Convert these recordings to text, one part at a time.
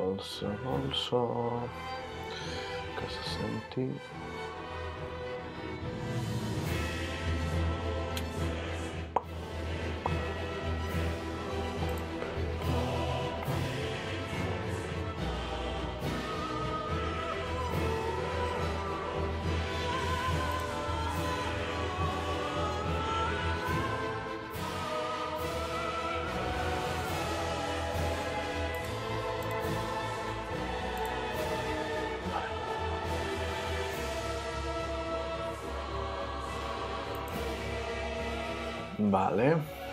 qualsevol so que se senti. Vale.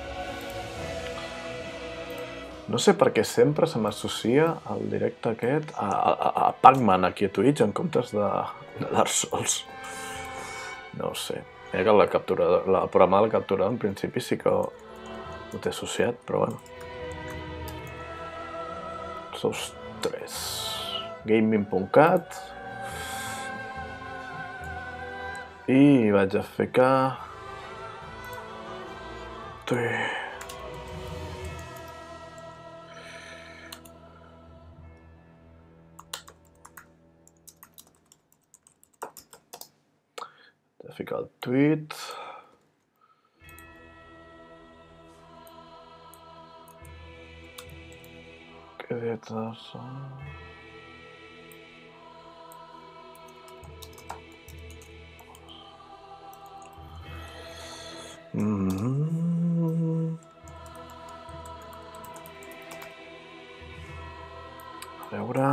No sé per què sempre se m'associa el directe aquest a Pac-Man aquí a Twitch en comptes de Dark Souls. No ho sé. Mira que el programa de la captura en principi sí que ho té associat, però bueno. Souls 3. Gaming.cat. I vaig a ficar... Vaig a ficar el tweet. Què dietes són? A veure...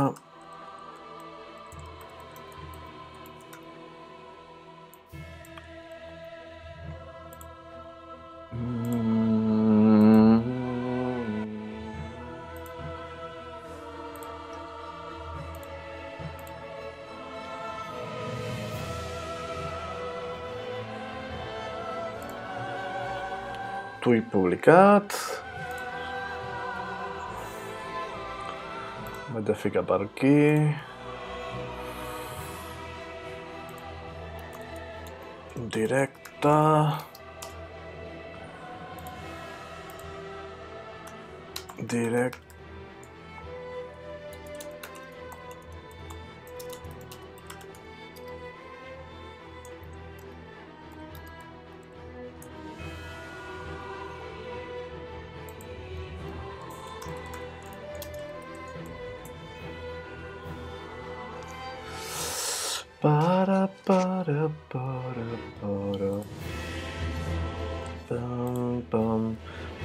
Tuit publicat. Vaig a ficar per aquí. Directe. Directe. Para. Pam.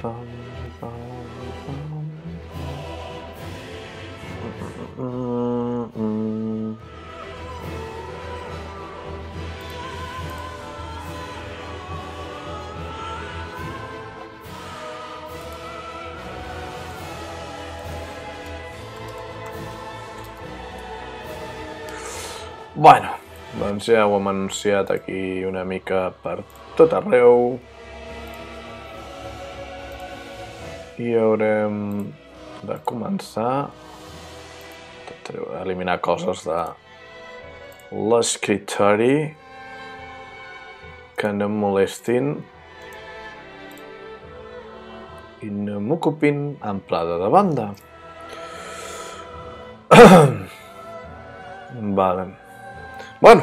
Bueno, doncs ja ho hem anunciat aquí una mica per tot arreu. I haurem de començar a eliminar coses de l'escriptori que no em molestin i no m'ocupin amplada de banda. Vale. Bueno,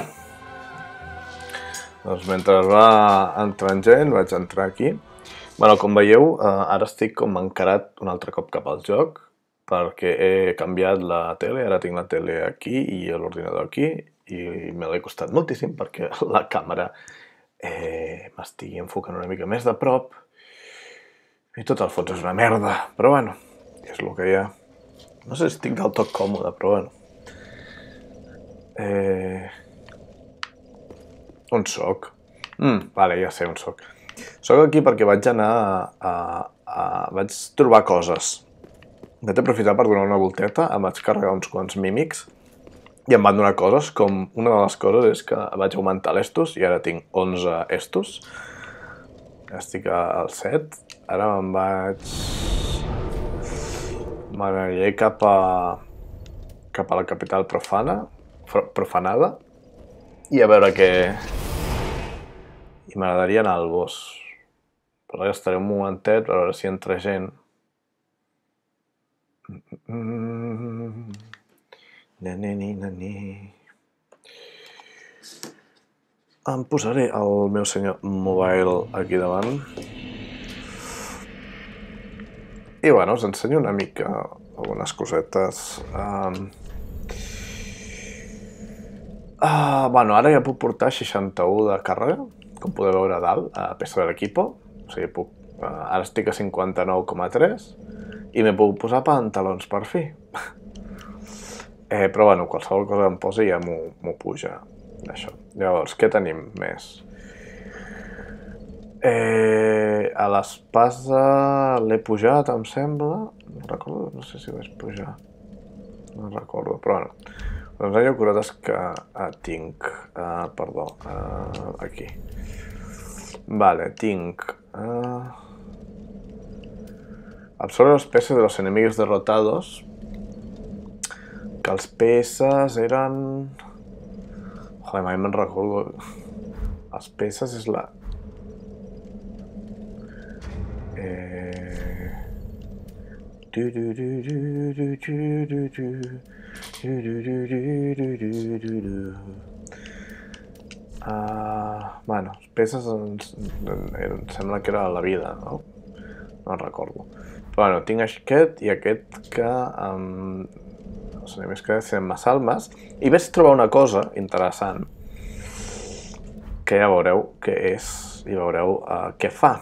doncs mentre va entrant gent, vaig entrar aquí. Bueno, com veieu, ara estic com encarat un altre cop cap al joc, perquè he canviat la tele, ara tinc la tele aquí i l'ordinador aquí, i me l'he costat moltíssim perquè la càmera m'estigui enfocant una mica més de prop, i tot el fons és una merda, però bueno, és el que hi ha. No sé si estic del tot còmode, però bueno. On soc? Vale, ja sé on soc. Soc aquí perquè vaig anar vaig trobar coses. Vaig aprofitar per donar una volteta, em vaig carregar uns quants mímics i em van donar coses com... Una de les coses és que vaig augmentar l'estus i ara tinc 11 estus. Estic al 7. Ara me'n vaig... M'aniré cap a la capital profanada i a veure què... I m'agradaria anar al bosc. Però ara estaré un momentet per veure si entra gent. Em posaré el meu senyor mobile aquí davant. I bueno, us ensenyo una mica algunes cosetes. Bueno, ara ja puc portar 61 de càrrega, com podeu veure a dalt, a peça de l'equipo. O sigui, ara estic a 59,3 i me puc posar pantalons per fi. Però bueno, qualsevol cosa que em posi ja m'ho puja. Això. Llavors, què tenim més? A l'espasa l'he pujat, em sembla. No recordo, no sé si ho vaig pujar. No recordo, però bueno. Doncs hi ha cosetes que tinc. Perdó, aquí. Vale, tinc... absorbe los PS de los enemigos derrotados. Que els PS eren... Joder, mai me'n recordo. Els PS és la... Bueno, els peces em sembla que era la vida, no? No recordo. Però bueno, tinc aquest i aquest que... els enemies que deciden más almas. I vaig trobar una cosa interessant que ja veureu què és i veureu què fa.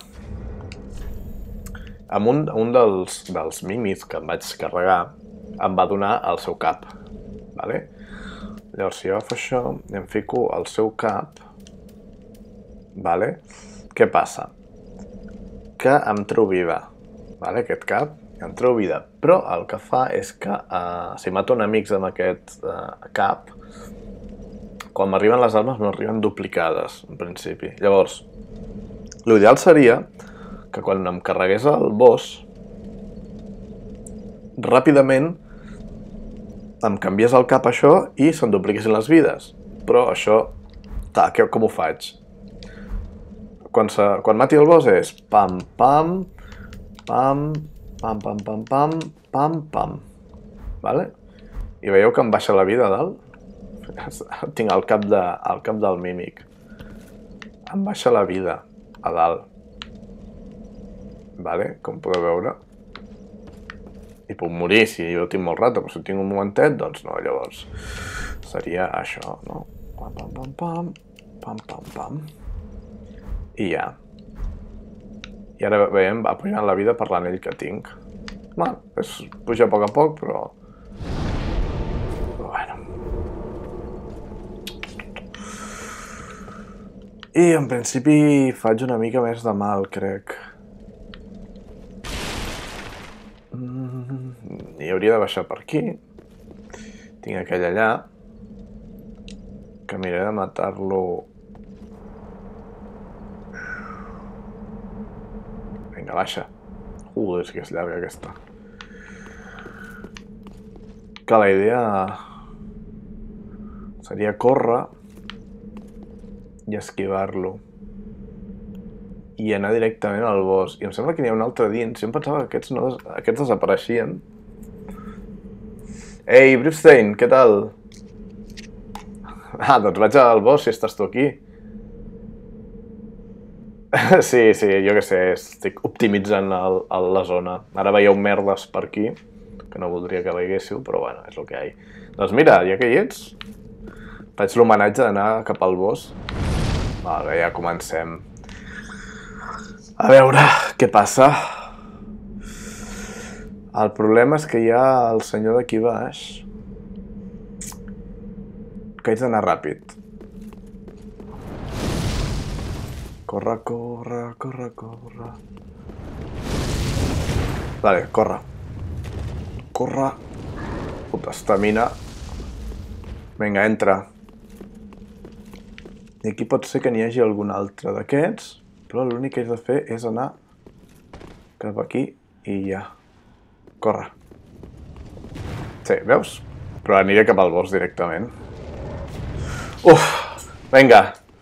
Amb un dels mimis que em vaig carregar em va donar el seu cap. Vale? Llavors, si jo agafo això i em fico el seu cap, vale? Què passa? Que em treu vida. Vale? Aquest cap em treu vida, però el que fa és que si mato enemics amb aquest cap, quan m'arriben les armes m'arriben duplicades, en principi. Llavors, l'ideal seria que quan em carregués el boss, ràpidament em canviés el cap això i se'n dupliquessin les vides. Però això, com ho faig? Quan mati el boss és pam, pam, pam, pam, pam, pam, pam, pam, pam. Vale? I veieu que em baixa la vida a dalt? Tinc el cap del mímic. Em baixa la vida a dalt. Vale? Com podeu veure. I puc morir si jo tinc molt rato, però si tinc un momentet, doncs no, llavors seria això, no? Pam, pam, pam, pam, pam, pam, pam. I ja. I ara veiem, va pujant la vida per l'anell que tinc. Bueno, puja a poc, però... Bueno. I en principi faig una mica més de mal, crec. I hauria de baixar per aquí. Tinc aquell allà. Que miraré de matar-lo... Vinga, baixa. És que és llarga aquesta. Que la idea seria córrer i esquivar-lo. I anar directament al boss. I em sembla que n'hi ha un altre dins. Jo em pensava que aquests desapareixien. Ei, Bripstein, què tal? Doncs vaig al boss si estàs tu aquí. Sí, jo què sé, estic optimitzant la zona. Ara veieu merdes per aquí, que no voldria que veiéssiu, però bueno, és el que hi ha. Doncs mira, ja que hi ets, faig l'homenatge d'anar cap al boss. Vale, ja comencem. A veure, què passa? El problema és que hi ha el senyor d'aquí baix, que haig d'anar ràpid. Corre, corre, corre, corre. Vale, corre. Corre. Puta estamina. Vinga, entra. I aquí pot ser que n'hi hagi algun altre d'aquests, però l'únic que haig de fer és anar cap aquí i ja. Corre. Sí, veus? Però aniré cap al boss directament. Uf! Vinga!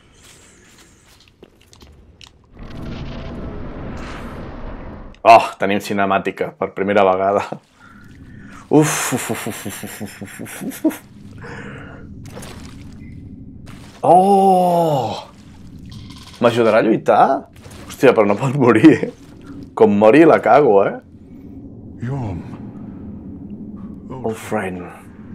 Oh, tenim cinemàtica per primera vegada. Uf, uf, uf, uf, uf, uf, uf, uf. Oh! M'ajudarà a lluitar? Hòstia, però no pot morir. Com mori la cago, Yom. Old friend.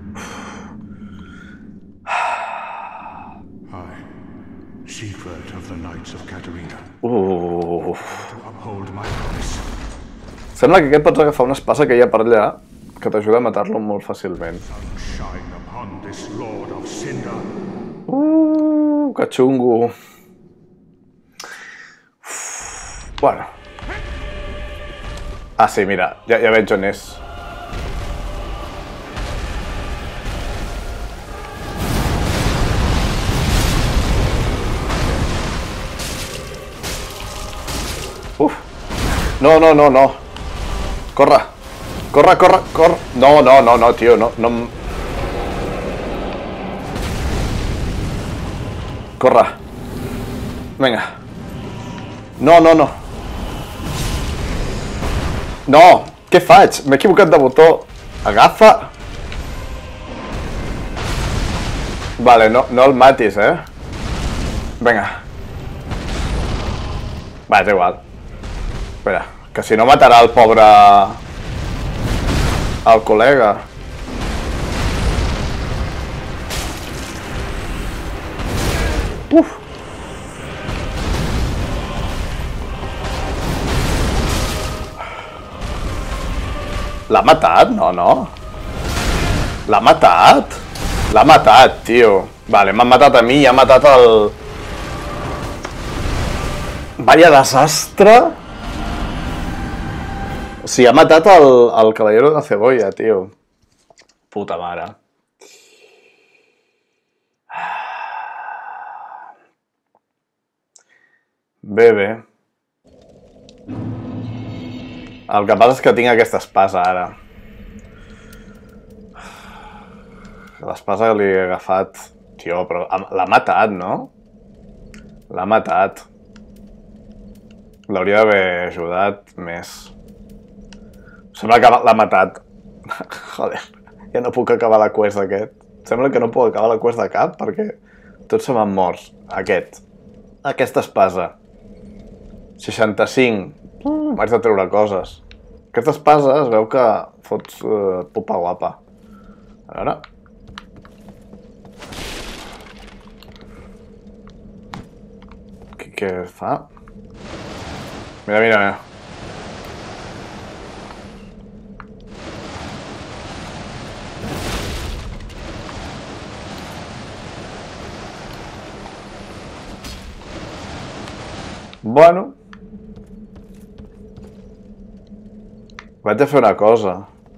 I, Siegfried of the Knights of Catarina, to uphold my promise. Sembla que aquest pots agafar una espasa que hi ha per allà que t'ajuda a matar-lo molt fàcilment. Shine upon this Lord of Cinder. Que xungo. Bueno. Ah, sí, mira, ja veig on és. No. Corre. Corre. No, tio, no. Corre. Vinga. No. No, què faig? M'he equivocat de botó. Agafa. Vale, no el matis, Vinga. Va, és igual. Espera, que si no matarà el pobre... el col·lega. L'ha matat? No. L'ha matat? L'ha matat, tio. Vale, m'han matat a mi i ha matat el... Vaya desastre. O sigui, ha matat el Caballero de Cebolla, tio. Puta mare. Bé. El que passa és que tinc aquesta espasa ara. L'espasa que li he agafat... Tio, però l'ha matat, no? L'ha matat. L'hauria d'haver ajudat més. Sembla que l'ha matat. Joder, ja no puc acabar la quest d'aquest. Sembla que no puc acabar la quest de cap perquè tots se m'han morts. Aquesta espasa. 65. M'haig de treure coses. Aquesta espasa es veu que fots pupa guapa. A veure. Què fa? Mira. Bueno. Vaig a fer una cosa.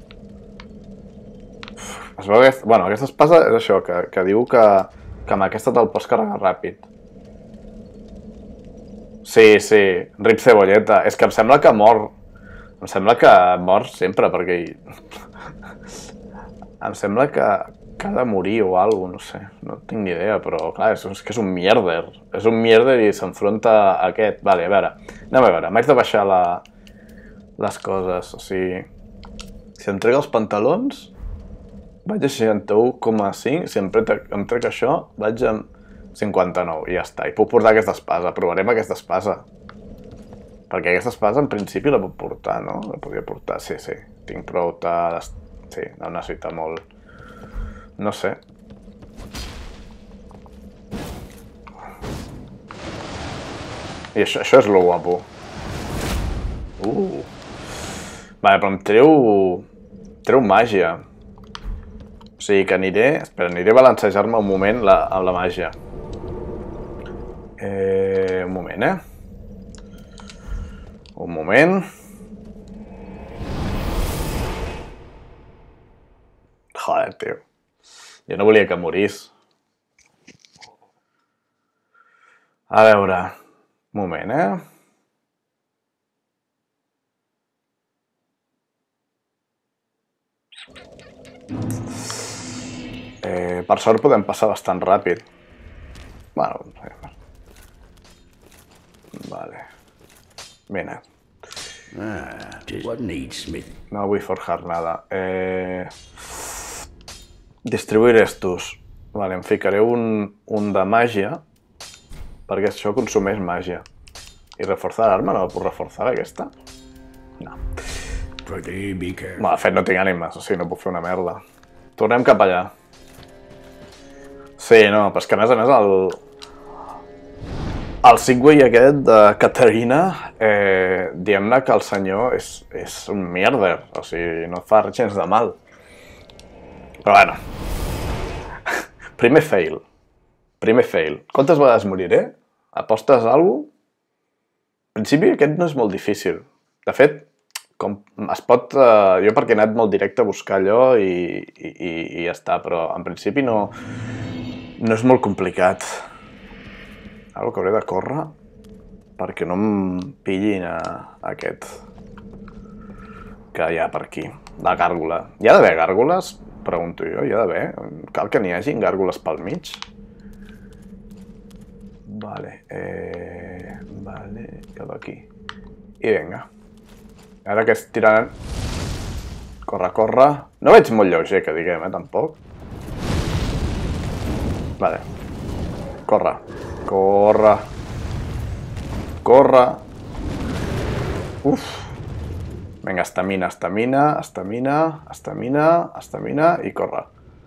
Es veu que... Bueno, aquesta espasa és això, que diu que amb aquesta te'l pots carregar ràpid. Sí, rip cebolleta. És que em sembla que mor. Em sembla que mor sempre, perquè... Em sembla que ha de morir o alguna cosa, no sé. No tinc ni idea, però clar, és que és un mierder. És un mierder i s'enfronta a aquest. Vale, a veure. Anem a veure. M'haig de baixar les coses, o sigui... Si em trec els pantalons, vaig a 61,5, si em trec això, vaig a 59, i ja està. I puc portar aquesta espasa, provarem aquesta espasa. Perquè aquesta espasa, en principi, la puc portar, no? La podria portar, sí. Tinc prou de... Sí, no necessita molt... No sé. I això és lo guapo. Vale, però em treu màgia. O sigui que aniré... Espera, aniré a balancejar-me un moment amb la màgia. Un moment, Un moment. Joder, tio. Jo no volia que morís. A veure... Un moment, Per sort podem passar bastant ràpid. Bueno, vale. Vine. No vull forjar nada. Distribuir estos. Vale, em ficaré un de màgia, perquè això consumeix màgia. I reforçar l'arma? No la puc reforçar, aquesta? No. Be careful. De fet, no tinc ànimes, o sigui, no puc fer una merda. Tornem cap allà. Sí, no, però és que a més el Segway aquest de Caterina, diguem-ne que el senyor és un mierder, o sigui, no fa gens de mal. Però bueno. Primer fail. Quantes vegades moriré? Apostes a alguna cosa? En principi aquest no és molt difícil. De fet, com es pot... jo perquè he anat molt directe a buscar allò i ja està, però en principi no és molt complicat. Ara que hauré de córrer perquè no em pillin aquest que hi ha per aquí, la gàrgola. Hi ha d'haver gàrgoles? Pregunto jo, hi ha d'haver? Cal que n'hi hagi gàrgoles pel mig? Vale, cap aquí. I vinga. Ara que estiran... Corre. No veig molt lleuger, que diguem, tampoc. Vale. Corre. Uf. Vinga, estamina i corre.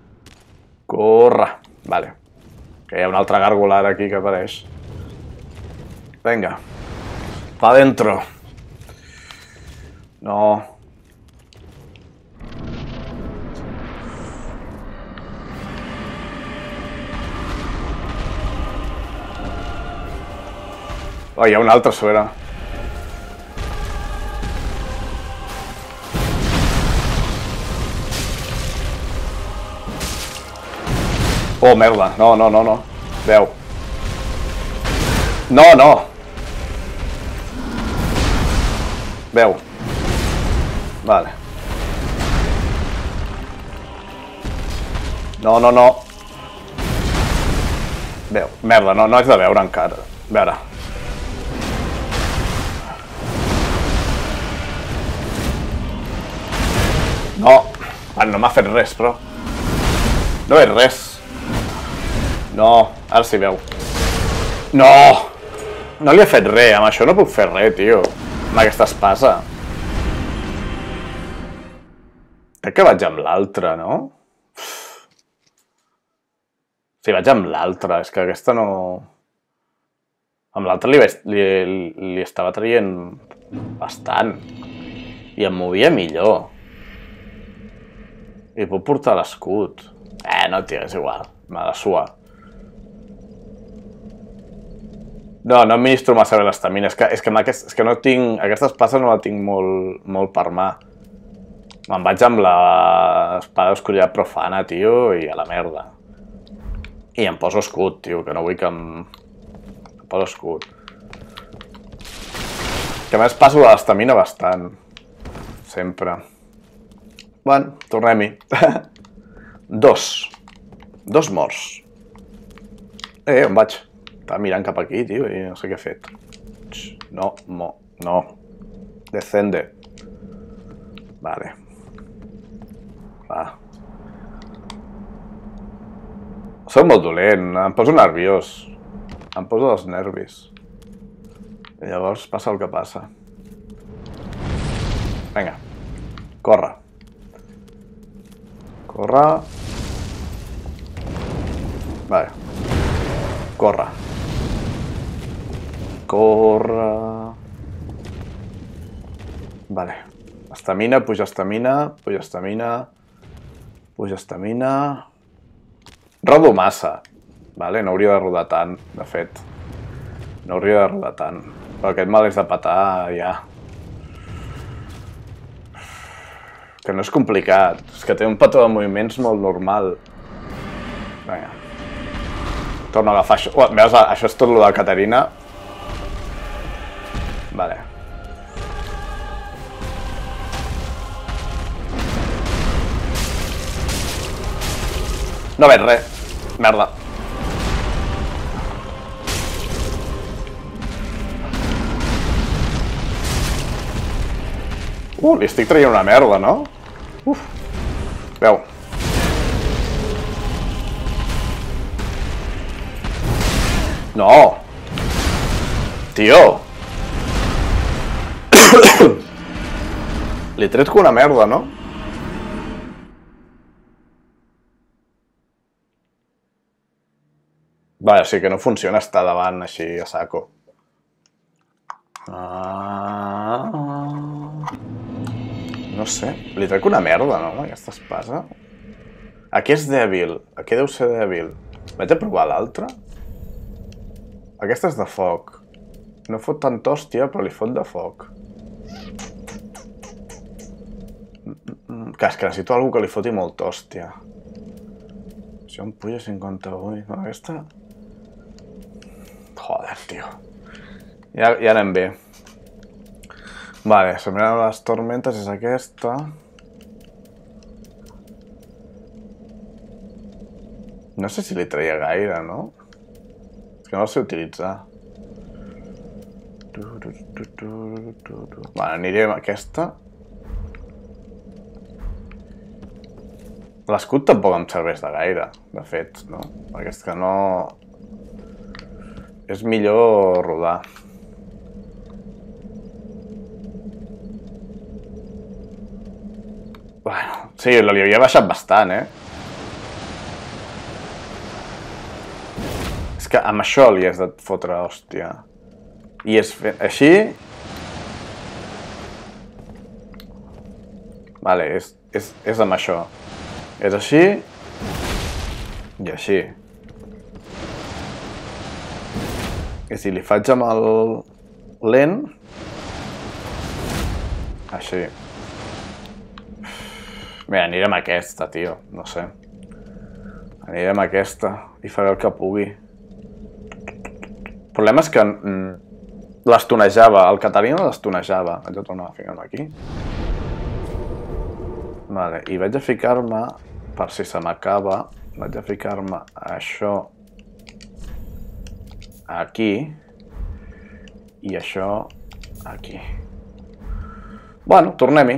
Vale. Que hi ha una altra gàrgola ara aquí que apareix. Vinga. Pa dentro. No. Oh, hi ha un altre a sobre. Oh, merda. No. Veu. No. Veu. Vale. No. Veu. Merda, no haig de veure encara. A veure. No. No m'ha fet res, però. No és res. No, ara sí veu. No! No li he fet res, amb això no puc fer res, tio. Amb aquesta espasa. Crec que vaig amb l'altra, no? Sí, vaig amb l'altra, és que aquesta no... Amb l'altra li estava traient bastant. I em movia millor. I puc portar l'escut. No, tio, és igual. M'ha de suar. No administro massa bé l'estamina. És que no tinc... Aquesta espasa no la tinc molt per mà. Me'n vaig amb l'espada d'oscuritat profana, tio, i a la merda. I em poso escut, tio, que no vull que em poso escut. Que a més passo de l'estamina bastant. Sempre. Bueno, tornem-hi. 2 morts. On vaig? Estava mirant cap aquí, tio, i no sé què he fet. No. Descende. Vale. Va. Soc molt dolent, em poso nerviós. Em poso dels nervis. I llavors passa el que passa. Vinga. Corre. Vale. Corre. Vale. Estamina, puja estamina. Rodo massa. Vale, no hauria de rodar tant, de fet. No hauria de rodar tant. Però aquest mal és de petar, ja. Que no és complicat, és que té un patró de moviments molt normal. Vinga. Torno a agafar això. Veus, això és tot el de la Caterina. Vale. No veig res. Merda. Li estic traient una merda, no? Uf. Veu. No! Tio! Li he tret com una merda, no? Vale, o sigui que no funciona estar davant així a saco. No sé, li trec una merda, no, aquesta espasa? Aquí és dèbil, aquí deu ser dèbil. Vaig a provar l'altra? Aquesta és de foc. No fot tanta hòstia, però li fot de foc. És que necessito algú que li foti molta hòstia. Això em puja 58. No, aquesta... Joder, tio. Ja anem bé. Vale, sembrant les tormentes és aquesta. No sé si li traia gaire, no? És que no la sé utilitzar. Vale, aniré amb aquesta. L'escut tampoc em serveix de gaire, de fet, no? Perquè és que no... És millor rodar. Bueno, sí, li havia baixat bastant, És que amb això li has de fotre, hòstia. I és així... Vale, és amb això. És així... I així. I si li faig amb el lent... Així. Mira, aniré amb aquesta, tio. No sé. Aniré amb aquesta i faré el que pugui. El problema és que l'estonejava. El Catarina l'estonejava. Vaig a tornar a ficar-me aquí. Vale, i vaig a ficar-me, per si se m'acaba, vaig a ficar-me això aquí i això aquí. Bueno, tornem-hi.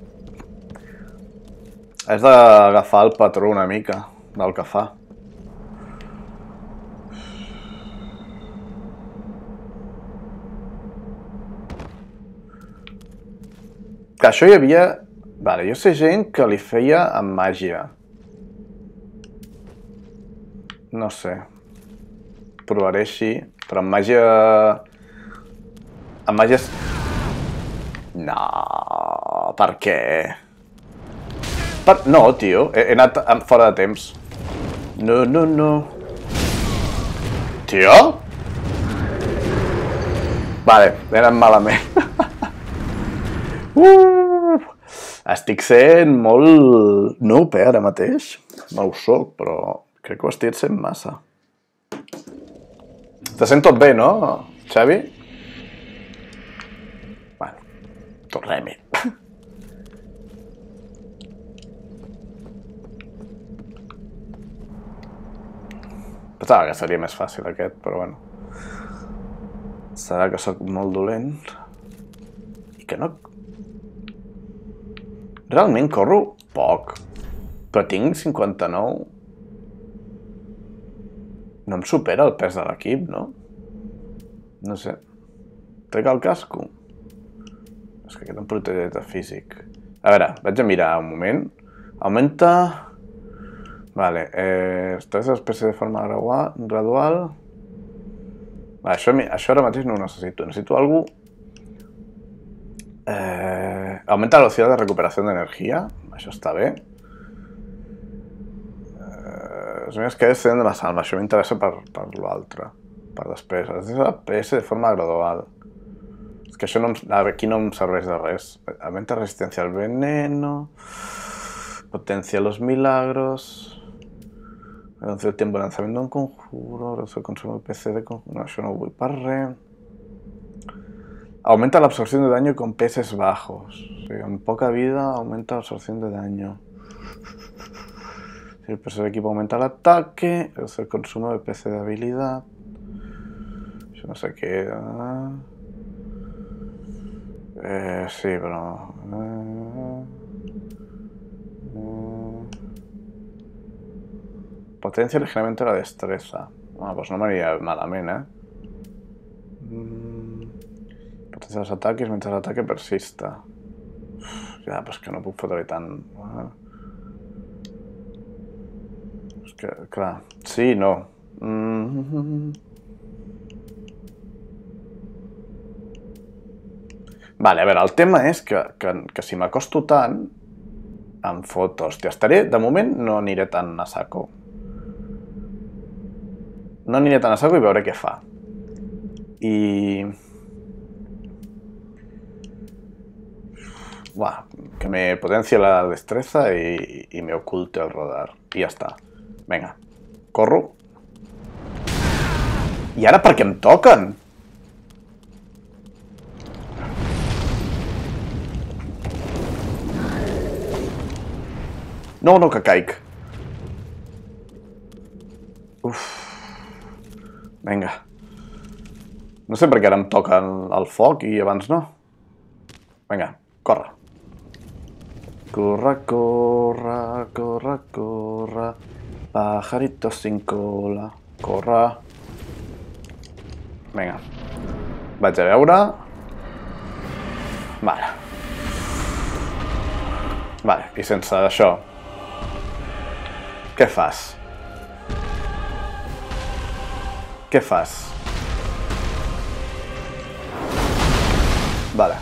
Has d'agafar el patró una mica del que fa. Que això hi havia... Vale, jo sé gent que li feia amb màgia. No sé. Provaré així, però amb màgia... Amb màgia... No, per què? No, tio, he anat fora de temps. No, no, no. Tio? Vale, he anat malament. Estic sent molt noob, ara mateix. No ho soc, però crec que ho estic sent massa. Te sent tot bé, no, Xavi? Bueno, tornem-hi. Pensava que seria més fàcil aquest, però bueno. Serà que sóc molt dolent. I que no... Realment corro poc, però tinc 59. No em supera el pes de l'equip, no? No sé. Trec el casco? És que aquest em protegeix de físic. A veure, vaig a mirar un moment. Augmenta... Vale, estableix l'espècie de forma gradual. Vale, això ara mateix no ho necessito. Necessito algo... aumenta la velocidad de recuperación de energía. Això està bé. Els meus que ceden de la salva. Això m'interessa per l'altre. Per després. És la PS de forma gradual. És que això aquí no em serveix de res. Aumenta resistencia al veneno. Potencia los milagros. Reduce el tiempo de lanzamiento de un conjuro. Reduce el consumo de PC de conjuro. No, això no ho vull per res. Aumenta la absorción de daño con peces bajos. O sea, en poca vida aumenta la absorción de daño. Si el peso del equipo aumenta el ataque, reduce el consumo de PC de habilidad. Yo no sé qué. Sí, pero. Potencia ligeramente la destreza. Doncs no m'aniria malament, Potencia dels ataques mentre l'ataque persista. Ja, però és que no puc fotre-hi tant. És que, clar, sí, no. Vale, a veure, el tema és que si m'acosto tant, em fot, hòstia, estaré, de moment no aniré tan a saco. No aniré tan a saco i veuré què fa. I... Buah, que me potencie la destreza y me oculte el radar. I ja està. Vinga, corro. I ara per què em toquen? No, no, que caic. Uf. Vinga. No sé per què ara em toquen el foc i abans no. Vinga, corre. Corre, corre, corre, corre. Pajarito sin cola. Corre. Vinga. Vaig a veure. Vale. Vale, i sense això. Què fas? Què fas? Vale.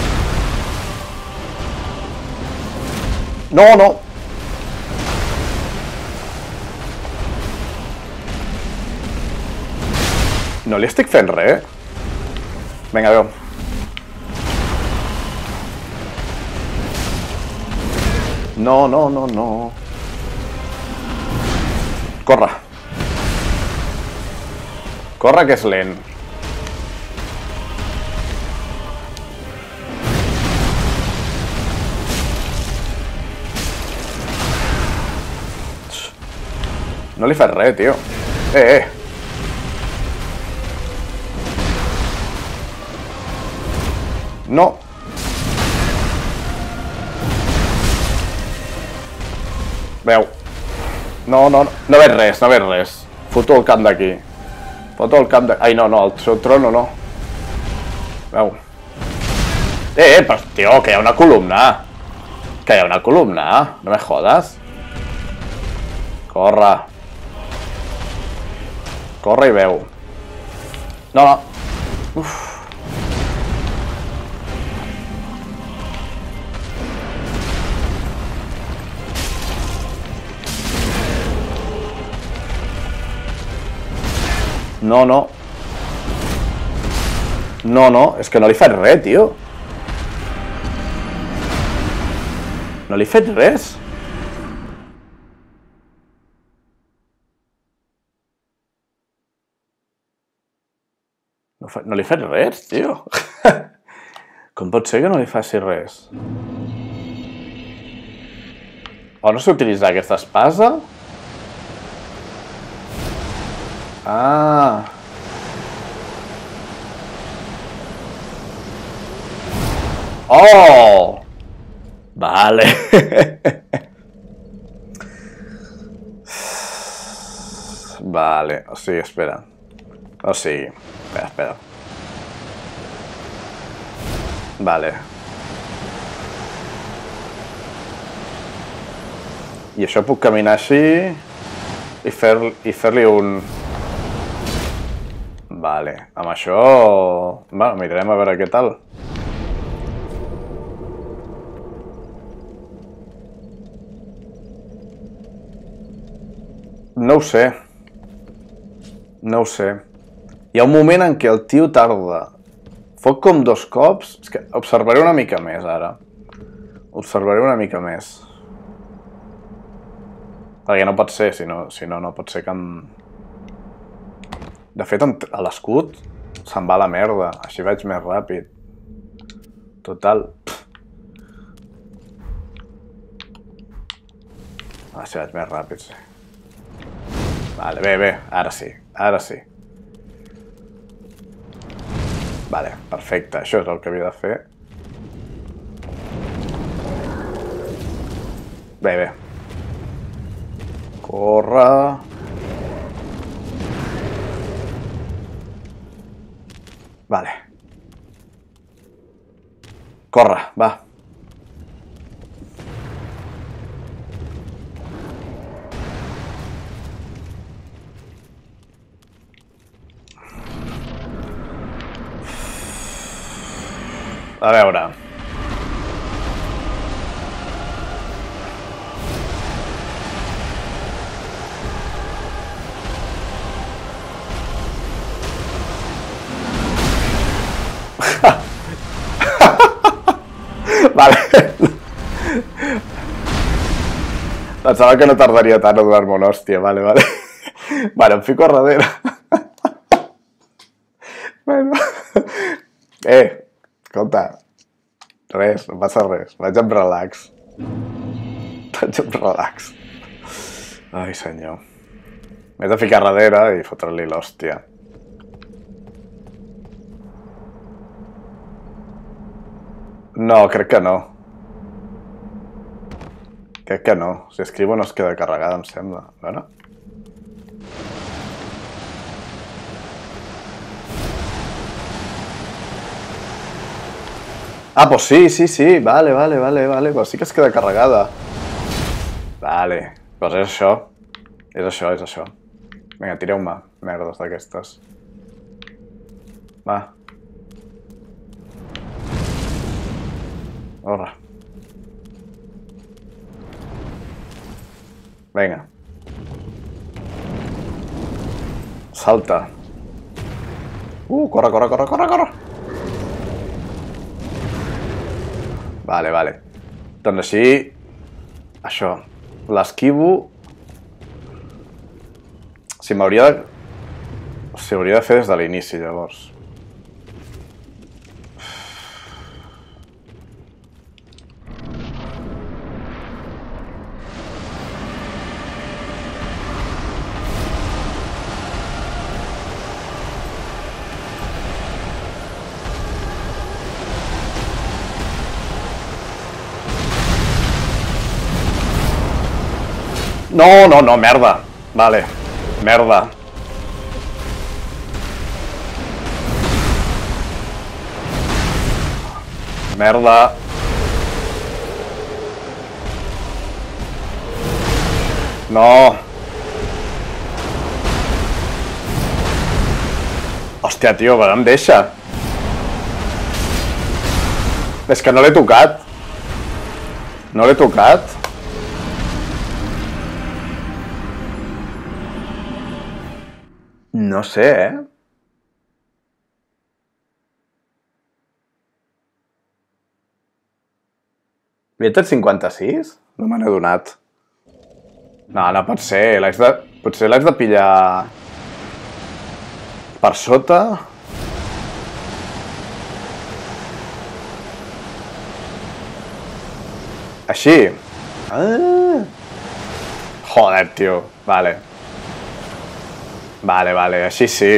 No, no! No li estic fent res? Vinga, adéu. No, no, no, no. Corre. Corre, que és lent. No li fas res, tio. No. Veu. No, no, no veig res, no veig res. Foto el camp d'aquí. Foto el camp d'aquí. Ai, no, no, el seu trono no. Veu. Però, tio, que hi ha una columna. Que hi ha una columna. No me jodes. Corre. Corre i veu. No, no. Uf. No, no. No, no, és que no li faig res, tio. No li faig res. No li faig res, tio. Com pot ser que no li faci res? O no sé utilitzar aquesta espasa? Ah. Oh! Vale. Vale, o sigui, espera. O sigui, espera. Vale. I això puc caminar així i fer-li un... Vale, amb això... Va, mirarem a veure què tal. No ho sé. No ho sé. Hi ha un moment en què el tio tarda. Foc com 2 cops. És que observaré una mica més, ara. Observaré una mica més. Perquè no pot ser, si no, no pot ser que em... De fet, a l'escut se'n va a la merda. Així vaig més ràpid. Total. Així vaig més ràpid, sí. Vale, bé, ara sí, ara sí. Vale, perfecte, això és el que havia de fer. Bé. Corre. Vale. Corre, va. A veure. Vale. Pensava que no tardaria tant a donar-me una hòstia. Vale, vale. Vale, em fico a darrere. Bueno. Escolta. Res, no passa res. Vaig amb relax. Vaig amb relax. Ai, senyor. M'he de ficar a darrere i fotre-li l'hòstia. No, crec que no. Crec que no. Si escrivo no es queda carregada, em sembla. A veure. Ah, pues sí. Vale. Pues sí que es queda carregada. Vale. Pues és això. És això. Vinga, tireu-me merdes d'aquestes. Va. Corre. Vinga. Salta. Corre. Vale. Doncs així... Això. L'esquivo... Si m'hauria de... S'hauria de fer des de l'inici, llavors. No, merda. Vale. Merda. No. Hòstia, tio, però em deixa. És que no l'he tocat. No sé, Havia tret 56? No me n'he donat. No pot ser. Potser l'haig de pillar... per sota? Així? Joder, tio. Vale, així sí.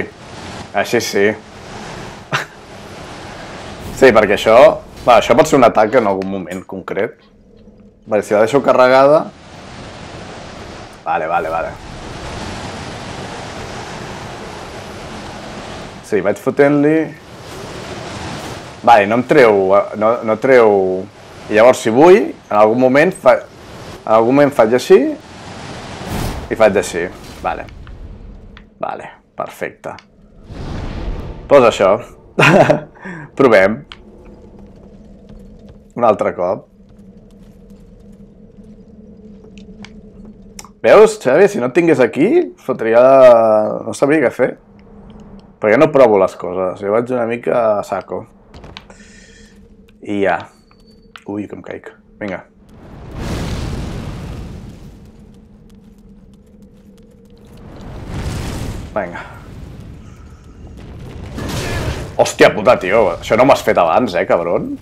Sí, perquè això... això pot ser un atac en algun moment concret. Vale, si la deixo carregada... Vale. Sí, vaig fotent-li... Vale, no em treu... No treu... I llavors, si vull, en algun moment faig així i faig així. Vale, perfecte. Doncs això. Provem. Un altre cop. Veus, Xavi? Si no et tingués aquí, fotria... No sabria què fer. Perquè no provo les coses. Jo vaig una mica a saco. I ja. Ui, que em caic. Vinga. Vinga. Hòstia puta, tio. Això no m'has fet abans, cabron?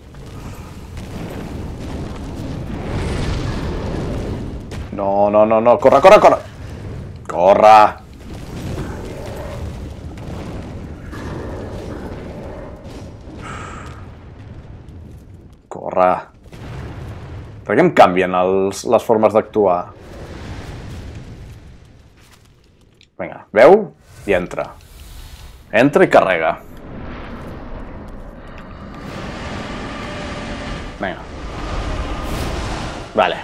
No. Corre. Corre. Corre. Per què em canvien les formes d'actuar? Vinga, veu? I entra. Entra i carrega. Vinga. Vale.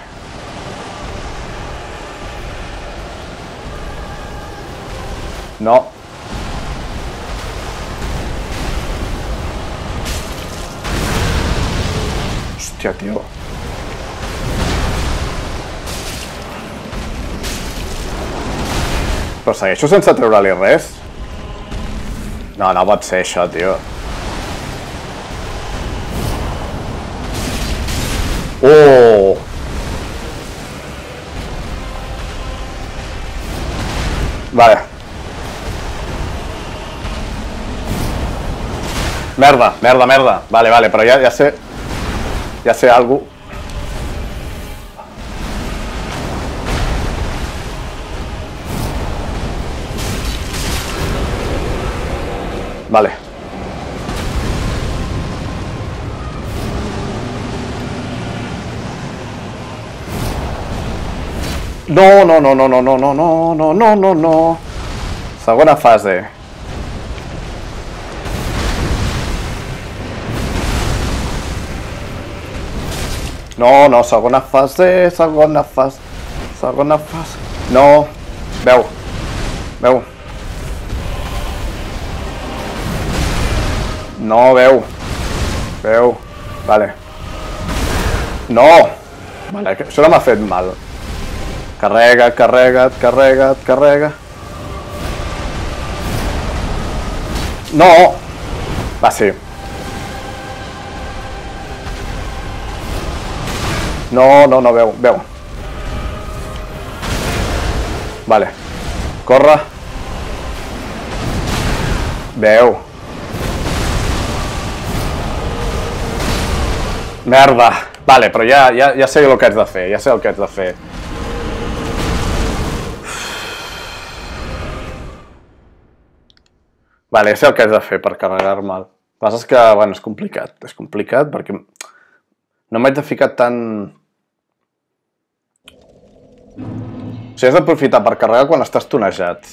No. Hòstia, tio. Però segueixo sense treure-li res? No, no pot ser això, tio. Oh! Vale. Merda, merda, merda. Vale, vale, però ja sé... Ja sé algú. Vale. No, no, no, no, no, no, no, no, no, no, no, no. Segona fase. No, no, segona fase, segona fase, segona fase. No, veu, veu. No, veu, veu, vale. No, vale, això no m'ha fet mal. Carrega't, carrega't, carrega't, carrega. No, va, sí. No, no, no, veu, veu. Vale. Corre. Veu. Merda. Vale, però ja sé el que haig de fer, ja sé el que haig de fer. Vale, ja sé el que haig de fer per carregar-me'l. El que passa és que, bueno, és complicat perquè no m'haig de ficar tan... O sigui, has d'aprofitar per carregar quan estàs tonejat.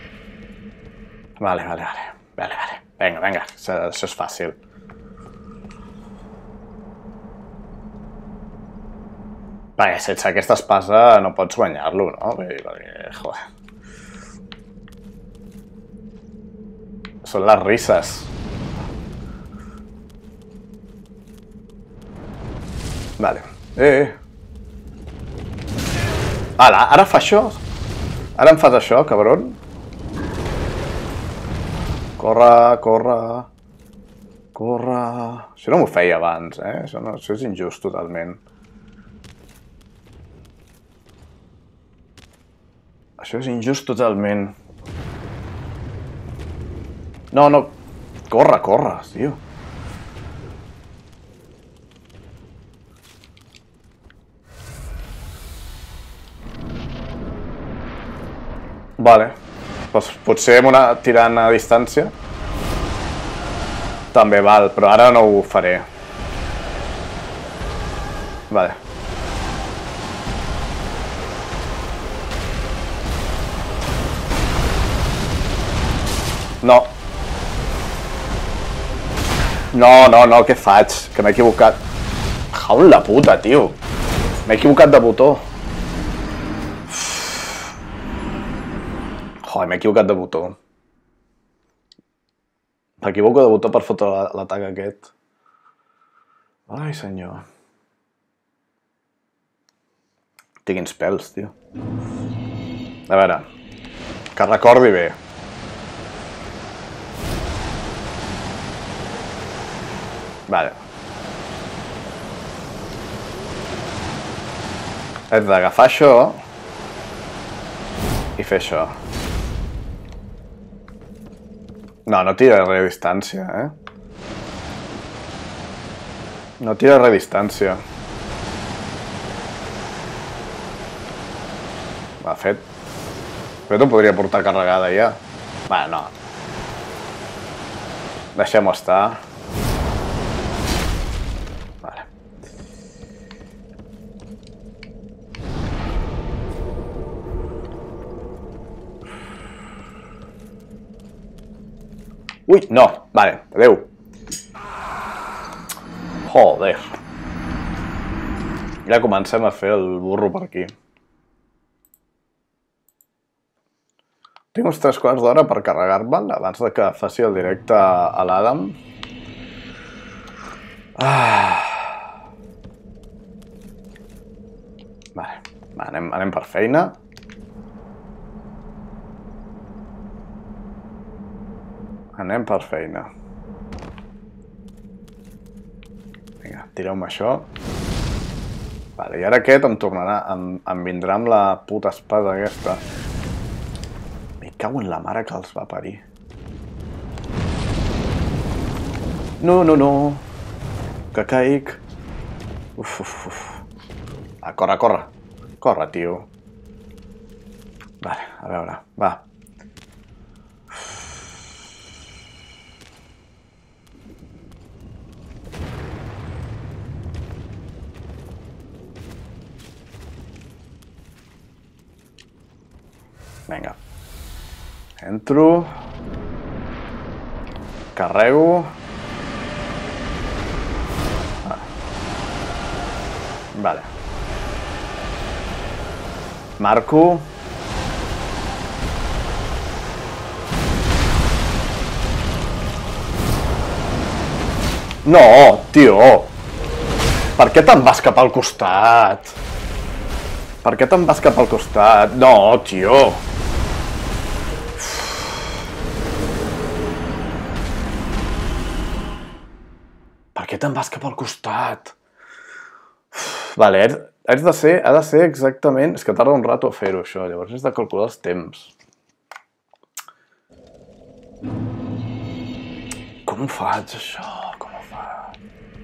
Vale, vale, vale. Vale, vale. Vinga, vinga, això és fàcil. Perquè sense aquesta espasa no pots guanyar-lo, no? Perquè, joder... Són les risses. Vale. Ara fa això. Ara em fas això, cabron. Corre, corre. Corre. Això no m'ho feia abans, eh? Això és injust totalment. Això és injust totalment. No, no. Corre, corre, tio. Vale. Doncs potser amb una tirant a distància també val, però ara no ho faré. Vale. No. No, no, no, què faig? Que m'he equivocat. Jau la puta, tio. M'he equivocat de botó. Joder, m'he equivocat de botó. M'equivoco de botó per fotre l'atac aquest. Ai, senyor. Tinc quins pèls, tio. A veure, que recordi bé. Vale. Haig d'agafar això i fer això. No, no tira res a distància, eh? No tira res a distància. Va, fet. Fet ho podria portar carregada ja. Va, no. Deixem-ho estar. Vale. Ui, no. Vale, adeu. Joder. Ja comencem a fer el burro per aquí. Tinc uns 3 quarts d'hora per carregar-me'l abans de que faci el directe a l'Adam. Vale, anem per feina. Anem per feina. Vinga, tireu-me això. Vale, i ara aquest em tornarà, em vindrà amb la puta espada aquesta. Me cago en la mare que els va parir. No. Que caic. Uf. Va, corre. Corre, tio. Vale, a veure, va. Vinga. Entro. Carrego. Vale. Marco. No, tio. Per què te'n vas cap al costat? Per què te'n vas cap al costat? No, tio. Per què te'n vas cap al costat? Vale, ha de ser exactament... És que tarda un rato a fer-ho, això. Llavors has de calcular els temps. Com ho faig, això? Com ho faig?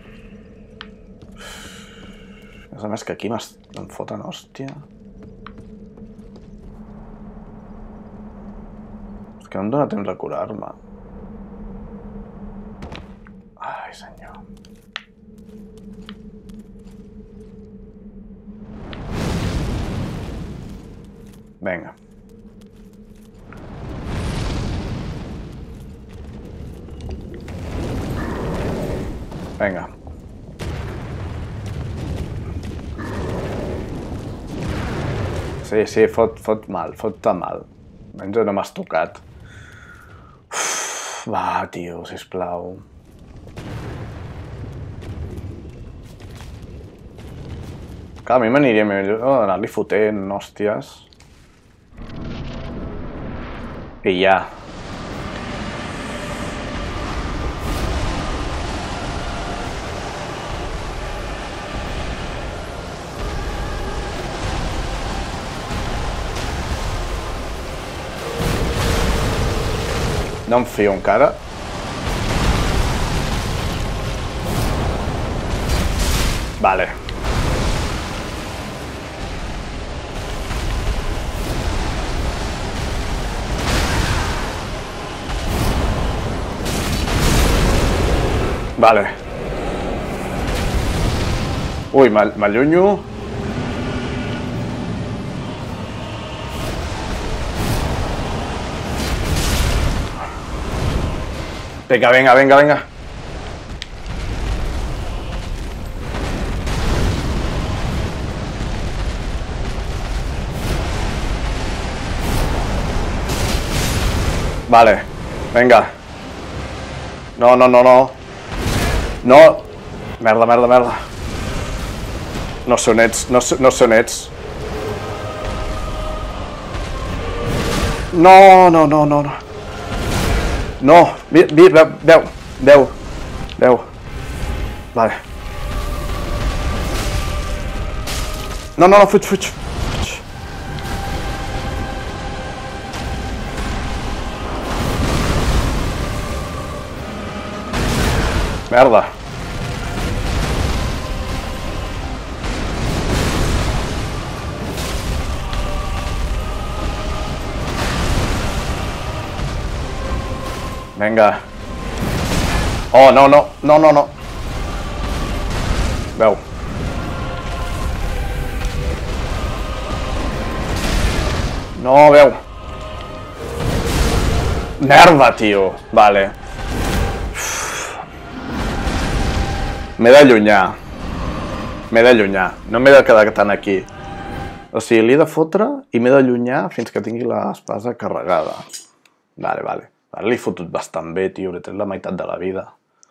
A més que aquí em foten hòstia. És que no em dóna temps a curar-me. Ai, senyor. Vinga. Vinga. Sí, fot mal, fot-te mal. Almenys no m'has tocat. Va, tio, sisplau. Clar, a mi m'aniria millor anar-li fotent, hòsties. I ja. No em fio encara. Vale. Vale. Ui, m'allunyo. Venga. Vale, venga. No. No. Merda. No són ets. No. No, veu. Vale. No, fuig. Merda. Vinga. Oh, no. Veu. No, veu. Merda, tio. Vale. M'he d'allunyar. M'he d'allunyar, no m'he de quedar tant aquí. O sigui, l'he de fotre i m'he d'allunyar fins que tingui l'espasa carregada. Vale. Ara l'he fotut bastant bé, tio, he tret la meitat de la vida.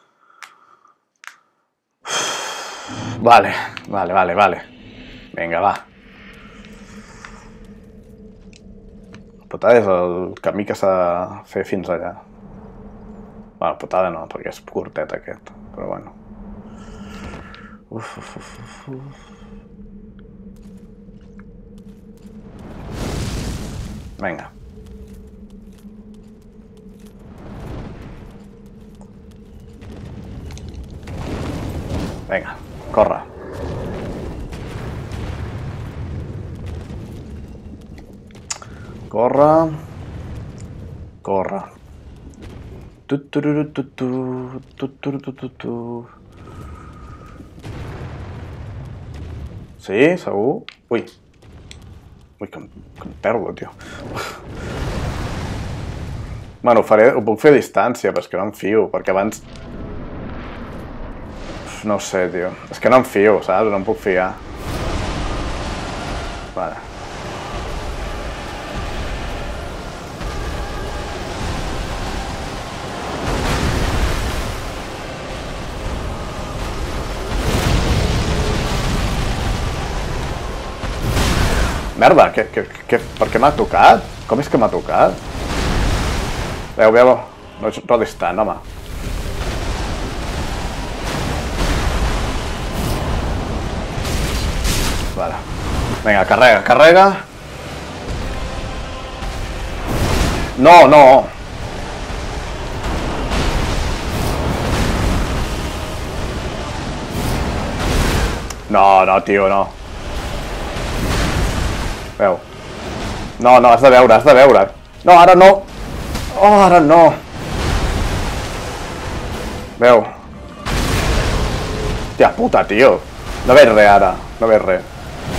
Vale. Vinga, va. Potada és el camí que s'ha de fer fins allà. Bueno, potada no, perquè és curtet aquest, però bueno. Vinga. Vinga, corre. Corre. Sí, segur? Ui, que em perdo, tio. Bueno, ho puc fer a distància, però és que no em fio, perquè abans... No sé, tio. És que no em fio, saps? No em puc fiar. Vale. Merda, per què m'ha tocat? Com és que m'ha tocat? Veu, no ets distant, home. Vale. Vinga, carrega. No. No, tio, no. Veu. No, has de veure. No, ara no. Oh, ara no. Veu. Hòstia puta, tio. No veig res ara. No veig res.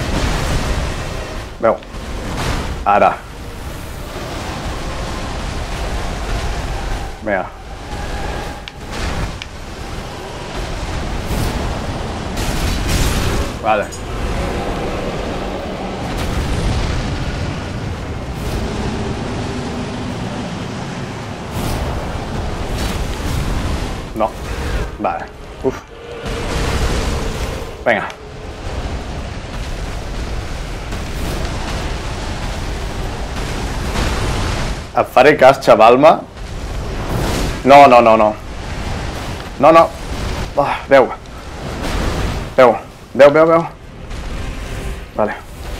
Veu. Ara. Vinga. Vale. No. Vale. Uf. Vinga. Et faré cas, xaval-me. No. No. Veu. Vale.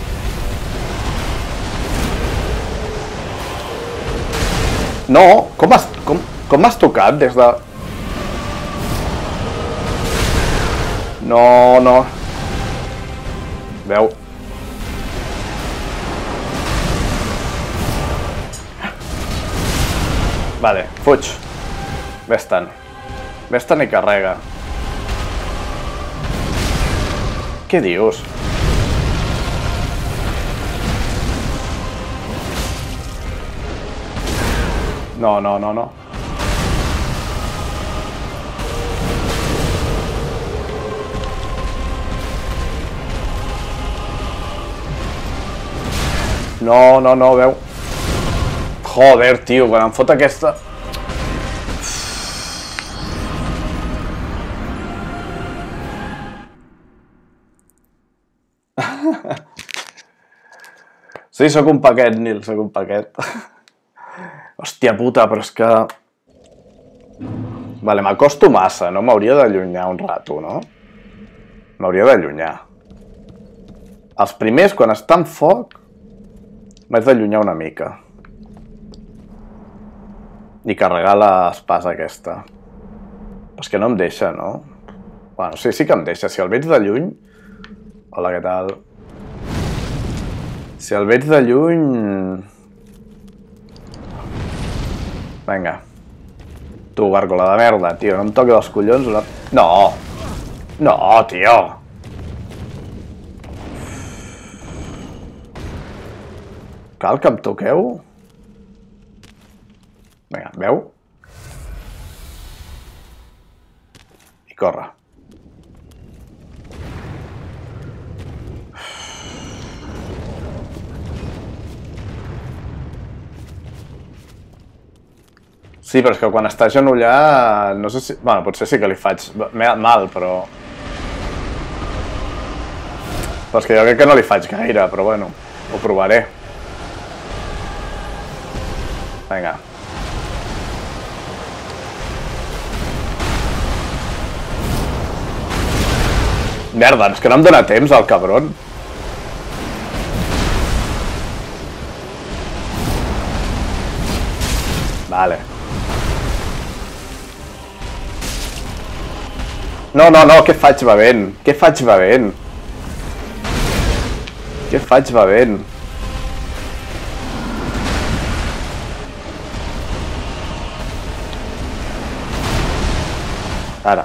No, com m'has tocat des de... No. Veu. Vale, fuig. Vés-te'n i carrega. Què dius? No. No, veu. Joder, tio, quan em fot aquesta... Sí, sóc un paquet, Nil, sóc un paquet. Hòstia puta, però és que... Vale, m'acosto massa, no? M'hauria d'allunyar un rato, no? M'hauria d'allunyar. Els primers, quan està en foc, m'haig d'allunyar una mica. I carregar l'espasa aquesta. Però és que no em deixa, no? Bueno, sí que em deixa. Si el veig de lluny... Hola, què tal? Si el veig de lluny... Vinga. Tu, gàrgola de merda, tio. No em toqui els collons una... No, tio. Cal que em toqueu? Vinga, veu? I corre. Sí, però és que quan està agenollat... No sé si... Bueno, potser sí que li faig mal, però... Però és que jo crec que no li faig gaire, però bueno, ho provaré. Vinga. Merda, és que no em dóna temps, el cabron. Vale. No, què faig bevent? Què faig bevent? Què faig bevent? Ara.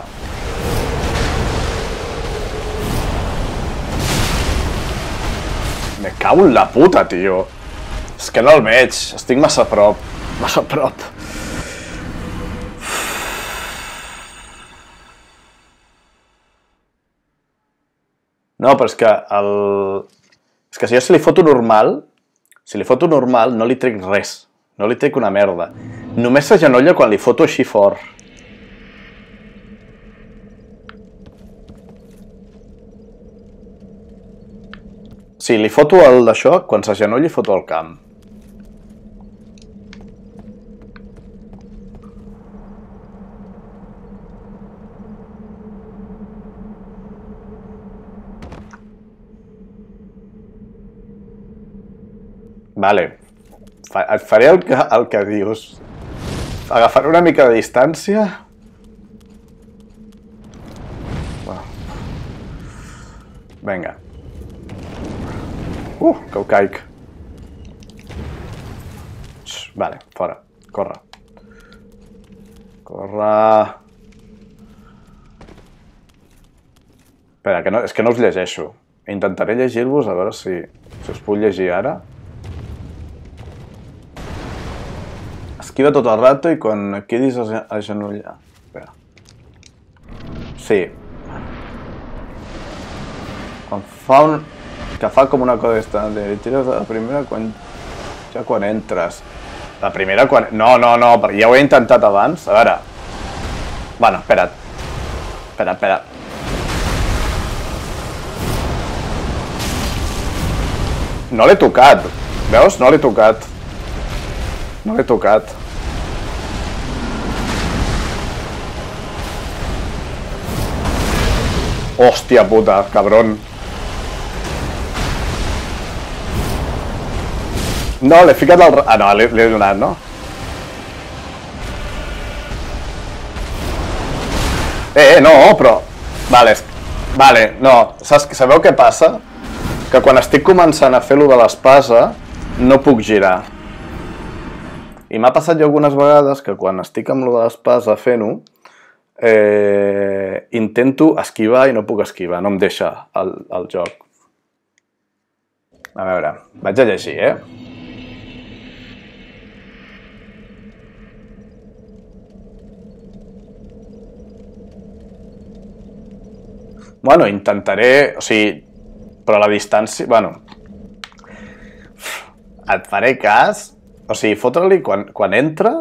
Me cago en la puta, tio. És que no el veig. Estic massa a prop. Massa a prop. No, però és que És que si jo se li foto normal, no li trec res. No li trec una merda. Només s'agenolla quan li foto així fort. Sí, li foto el d'això, quan s'agenolli foto el camp. Vale, et faré el que dius. Agafaré una mica de distància. Vinga. Que ho caic. Vale, fora. Corre. Corre. Espera, és que no us llegeixo. Intentaré llegir-vos, a veure si us puc llegir ara. Esquiva tot el rato i quan quedis agenollar. Espera. Sí. Que fa com una cosa estant. Tires la primera quan entres. La primera quan... No, perquè ja ho he intentat abans. A veure. Bueno, espera't. Espera. No l'he tocat. Veus? No l'he tocat. No l'he tocat. Hòstia puta, cabron. No, l'he ficat al... Ah, no, l'he donat, no? No, però... Vale, no. Sabeu què passa? Que quan estic començant a fer lo de l'espasa, no puc girar. I m'ha passat jo algunes vegades que quan estic amb lo de l'espasa fent-ho, intento esquivar i no puc esquivar, no em deixa el joc. A veure, vaig a llegir, Bueno, intentaré... O sigui, però a la distància... Bueno... Et faré cas... O sigui, fotre-li quan entra...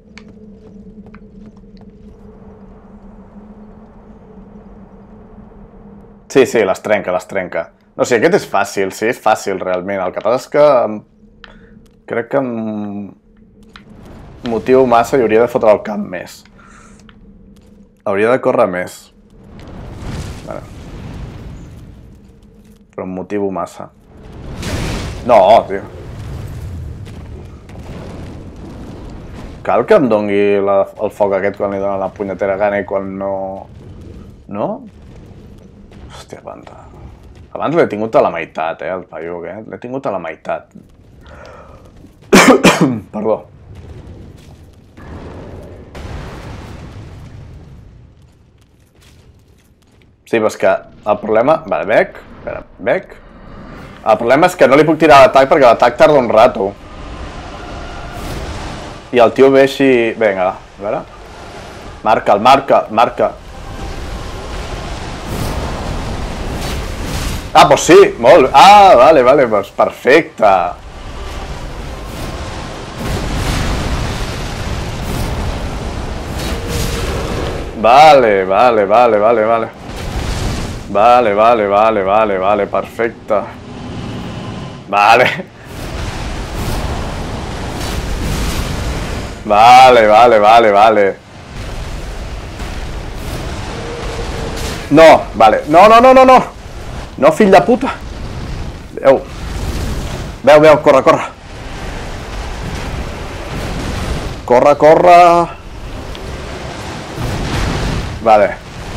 Sí, les trenca. No sé, aquest és fàcil, sí, és fàcil realment. El que passa és que... Crec que em motiu massa i hauria de fotre el camp més. Hauria de córrer més. Vale. Però em motivo massa. No, tio. Cal que em doni el foc aquest quan li dona la punyetera gana i quan no... No? Hòstia, abans l'he tingut a la meitat, el paio, l'he tingut a la meitat. Perdó. Sí, però és que el problema... Vale, bec. Espera, bec. El problema és que no li puc tirar l'atac perquè l'atac tarda un rato. I el tio ve així... Vinga, a veure. Marca. Ah, doncs sí, molt bé. Ah, vale, doncs perfecte. Vale, vale, vale, vale, vale. Vale, vale, vale, vale, vale, perfecte. Vale. Vale, vale, vale, vale. No, vale. No, no, no, no, no. No, fill de puta. Veu. Veu, veu, corre, corre. Corre, corre. Vale.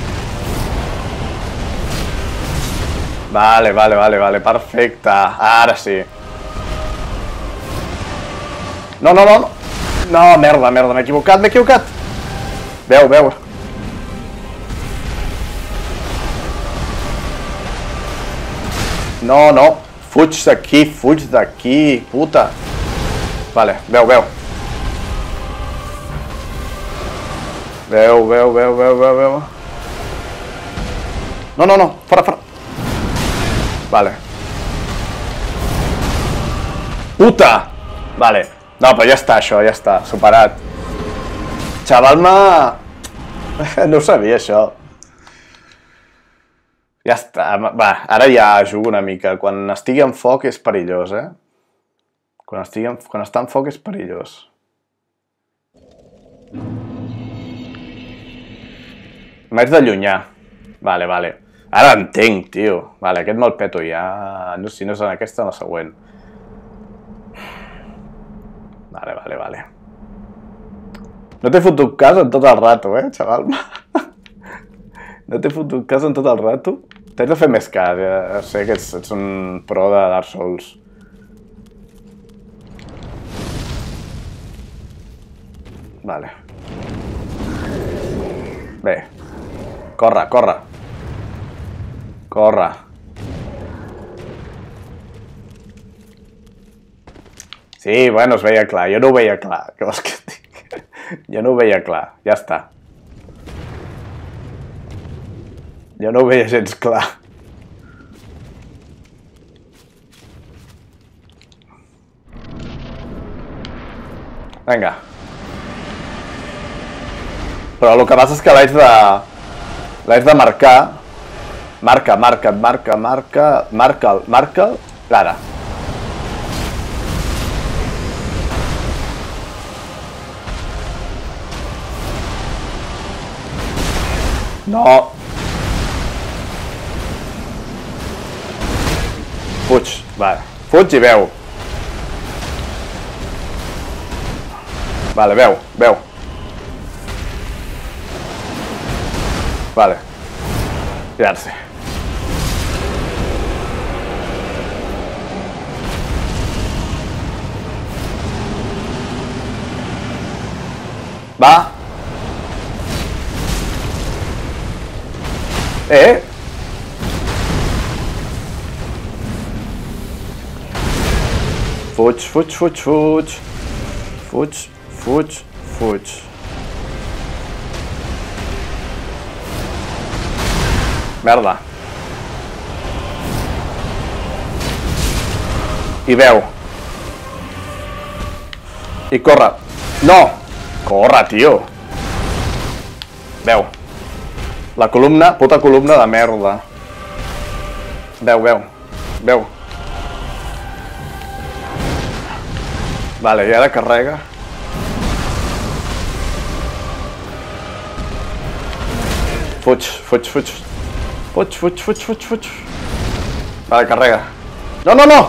Vale, vale, vale, vale, perfecte. Ara sí. No, no, no, no. No, merda, merda, m'he equivocat, m'he equivocat. Veu, veu. No, no. Fuig d'aquí, puta. Vale, veu, veu. Veu, veu, veu, veu, veu, veu. No, no, no, fora, fora. Vale. Puta! Vale. No, però ja està, això, ja està, superat. Xaval-me... No ho sabia, això. Ja està, va, ara ja jugo una mica. Quan estigui en foc és perillós, eh? Quan està en foc és perillós. M'haig d'allunyar. Vale, vale. Ara entenc, tio. Vale, aquest me'l peto ja. No, si no és en aquesta, en la següent. Vale, vale, vale. No t'he fotut cas en tot el rato, xaval? No t'he fotut cas en tot el rato? T'haig de fer més cas, ja sé que ets un pro de Dark Souls. Vale. Bé. Corre, corre. Corre. Sí, bueno, es veia clar. Jo no ho veia clar. Què vols que et digui? Jo no ho veia clar. Ja està. Jo no ho veia gens clar. Vinga. Però el que passa és que l'haig de marcar. Marca'l. Ara. No. Fuig, vale. Fuig i veu. Vale, veu. Vale. Tirar-se. Va. Fuig. Merda. I veu. I corre. No! Corre, tio. Veu. La columna, puta columna de merda. Veu. Vale, i ara carrega. Fuig. Vale, carrega. No!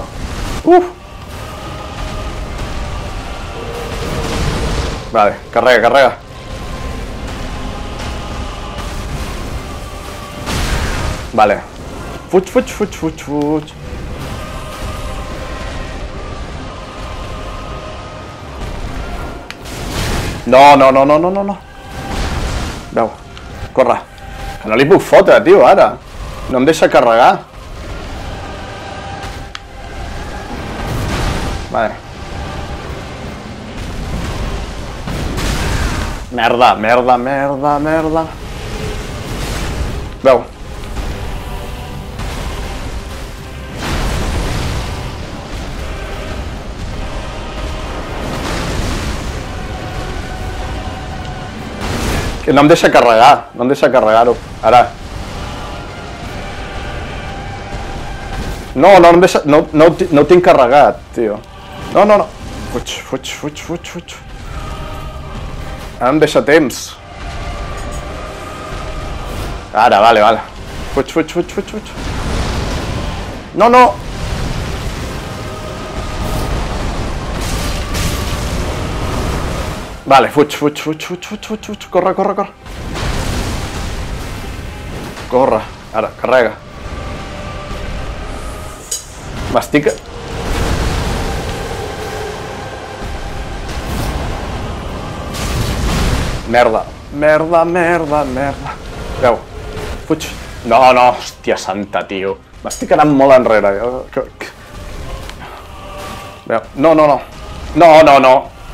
Vale, carrega. Vale. Fuig. No. Veu, corre. Que no li puc fotre, tio, ara. No em deixa carregar. Vale. Merda. Veu. Que no em deixa carregar, no em deixa carregar-ho. Ara. No em deixa... No ho tinc carregat, tio. No. Fuig. Ara em deixa temps. Ara, vale. Fuig. No! Vale, fuig. Corre. Corre. Ara, carrega. M'estic... Merda. Veu, fuig. No, hòstia santa, tio. M'estic anant molt enrere. Veu, no.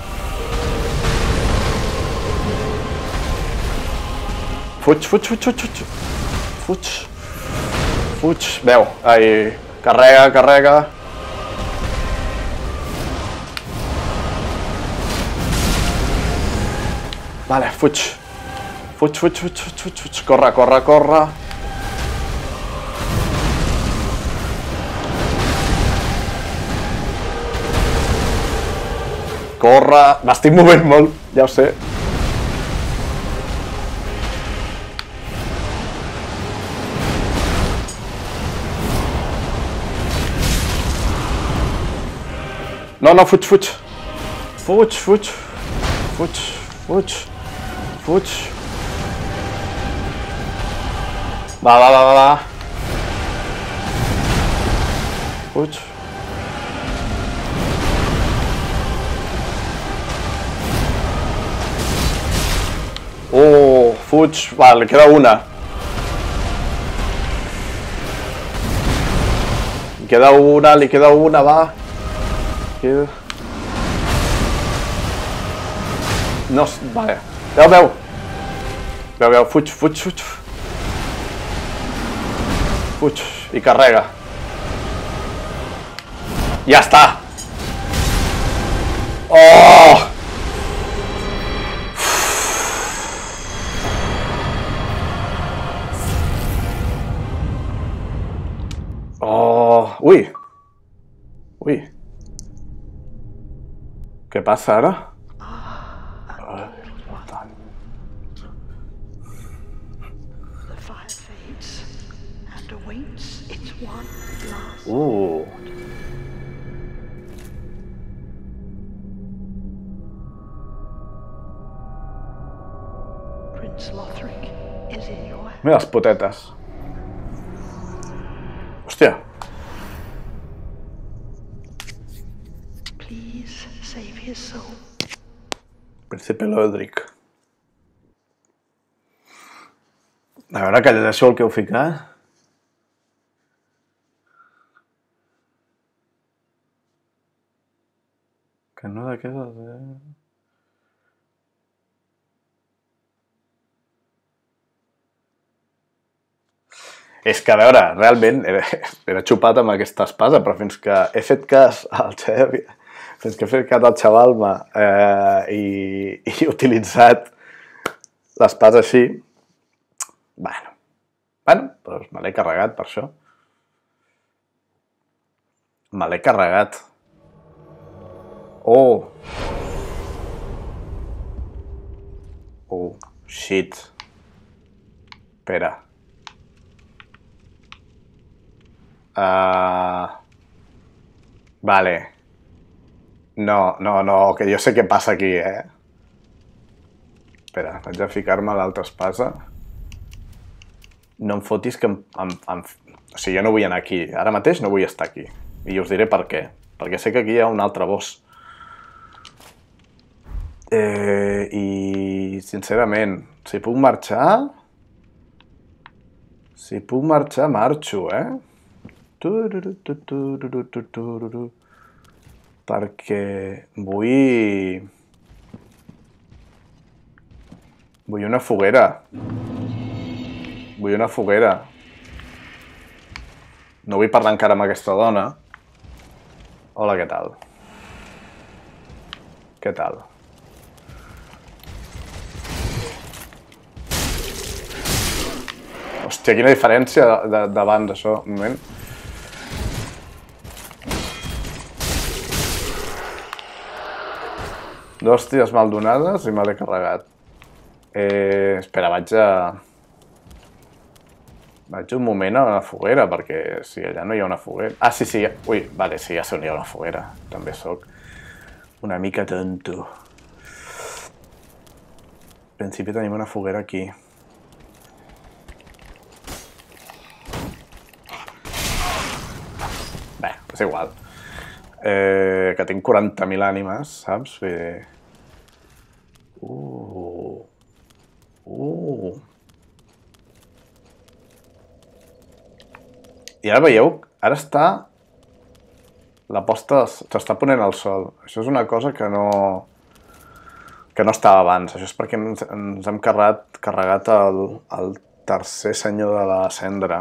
Fuig. Veu, ai, carrega. Vale, fuig. Corre. Corre. M'estic movent molt, ja ho sé. No, fuig. Va. Fuig. Oh, fuig. Vale, li queda una. Li queda una, va. No, vale. Veu, fuig. Fuig i carrega. Ja està. Oh! Ui. Què passa ara? Mira les potetes. Hòstia. Príncipe Lodric. A veure, que llegeixo el que heu ficat. Que no d'aquestes... És que, a veure, realment era xupat amb aquesta espasa, però fins que he fet cas al Xavi, fins que he fet cas al Xavalma i he utilitzat l'espasa així, bueno, doncs me l'he carregat per això. Me l'he carregat. Oh, shit. Espera. Vale. No, que jo sé què passa aquí, Espera, vaig a ficar-me a l'altra espasa. No em fotis que o sigui, jo no vull anar aquí. Ara mateix no vull estar aquí. I us diré per què. Perquè sé que aquí hi ha un altre boss. I, sincerament, si puc marxar... Si puc marxar, marxo, Perquè vull una foguera. Vull una foguera. No vull parlar encara amb aquesta dona. Hola, què tal? Què tal? Hòstia, quina diferència d'abans, això. Un moment. Dos tirs mal donades i me l'he carregat. Espera, vaig un moment a la foguera, perquè si allà no hi ha una foguera... Ah, sí, ui, vale, sí, ja sé on hi ha una foguera. També sóc una mica tonto. En principi tenim una foguera aquí. Bé, és igual. Que tinc 40.000 ànimes, saps? I ara veieu, ara està... La posta s'està ponent el sol. Això és una cosa que no estava abans. Això és perquè ens hem carregat el tercer senyor de la cendra.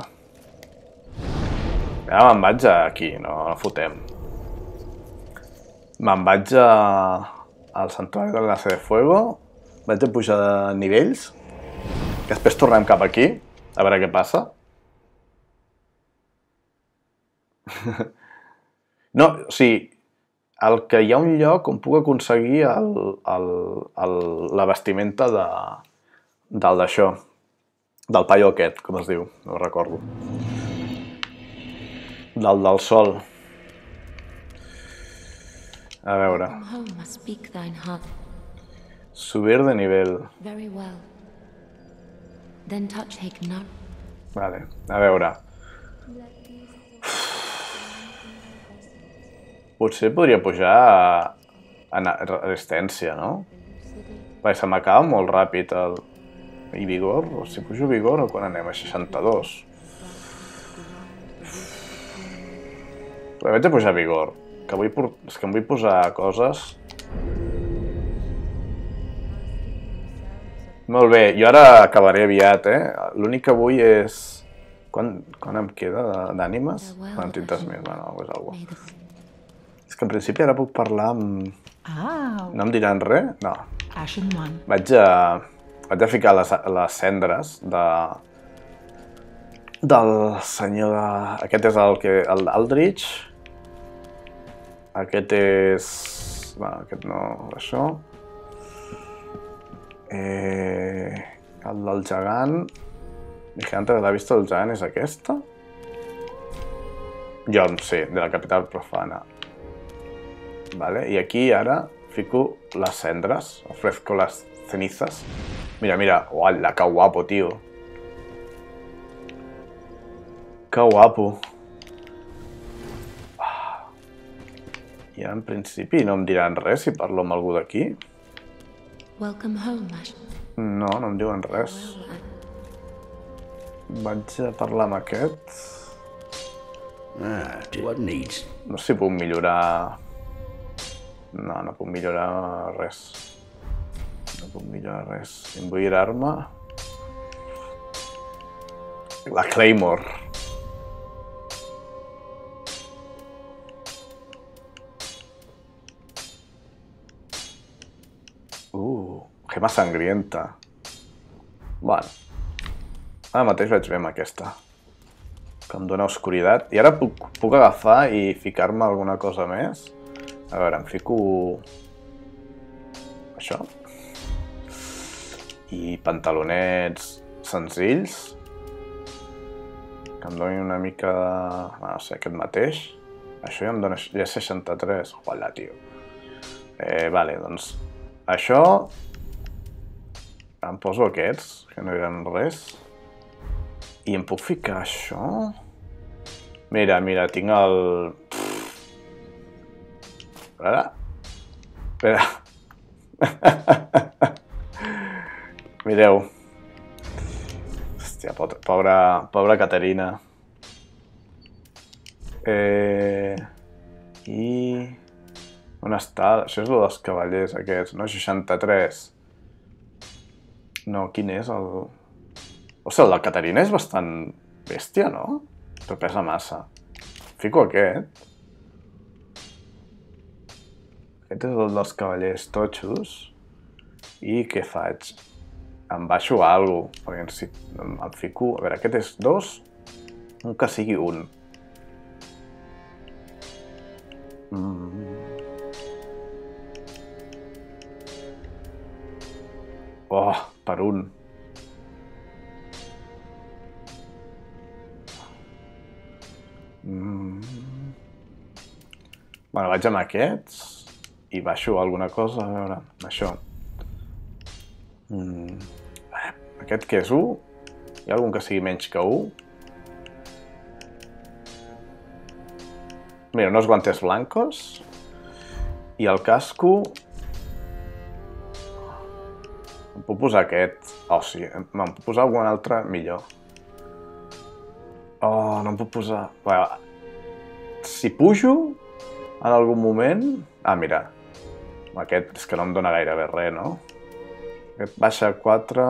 Ara me'n vaig aquí, no fotem. Me'n vaig al santuari de l'Enlace de Fuego, vaig a pujar de nivells, que després tornem cap aquí, a veure què passa. No, o sigui, que hi ha un lloc on puc aconseguir la vestimenta d'això, del paio aquest, com es diu, no ho recordo. Del sol. A veure. Subir de nivell. Vale, a veure. Potser podria pujar a resistència, no? Perquè se m'acaba molt ràpid el... I vigor? Si pujo vigor, o quan anem? A 62. Però vaig a pujar vigor. És que em vull posar coses... Molt bé, jo ara acabaré aviat, L'únic que vull és... Quan em queda d'ànimes? 43.000, bueno, és alguna cosa. És que en principi ara puc parlar amb... No em diran res? No. Vaig a ficar les cendres del senyor de... Aquest és l'Aldrich. Aquest és... Bueno, aquest no... Això. El del gegant... Vigilante de la vista del gegant és aquesta? Jorn, sí, de la capital profana. Vale, i aquí ara fico les cendres, ofrezco les cenizas. Mira, uala, que guapo, tio. Que guapo. I ara en principi no em diran res si parlo amb algú d'aquí. No em diuen res. Vaig a parlar amb aquest. No sé si puc millorar... No puc millorar res. No puc millorar res. Emboirar-me. La Claymore. Gema sangrienta. Bueno. Ara mateix vaig bé amb aquesta. Que em dóna oscuritat. I ara puc agafar i ficar-me alguna cosa més. A veure, em fico... això. I pantalonets senzills. Que em donin una mica de... No sé, aquest mateix. Això ja em dona... Ja 63. Uala, tio. Vale, doncs... Això... Em poso aquests, que no eren res. I em puc ficar això? Mira, tinc el... Espera. Mireu. Hòstia, pobra Caterina. I... On està? Això és el dels cavallers aquests, no? 63. No, quin és el... Ostres, el de Caterina és bastant bèstia, no? Però pesa massa. Fico aquest. Aquest és el dels cavallers totxos. I què faig? em baixo a alguna cosa, perquè em fico... A veure, aquest és 2, un que sigui 1. Oh, per 1. Bueno, vaig amb aquests i baixo alguna cosa, a veure, això. Aquest que és 1? Hi ha algun que sigui menys que 1? Mira, unos guantes blancos. I el casco... Em puc posar aquest? Oh, sí, em puc posar algun altre millor. Oh, no em puc posar... Bueno, si pujo en algun moment... Ah, mira. Aquest és que no em dóna gairebé res, no? Aquest baixa 4...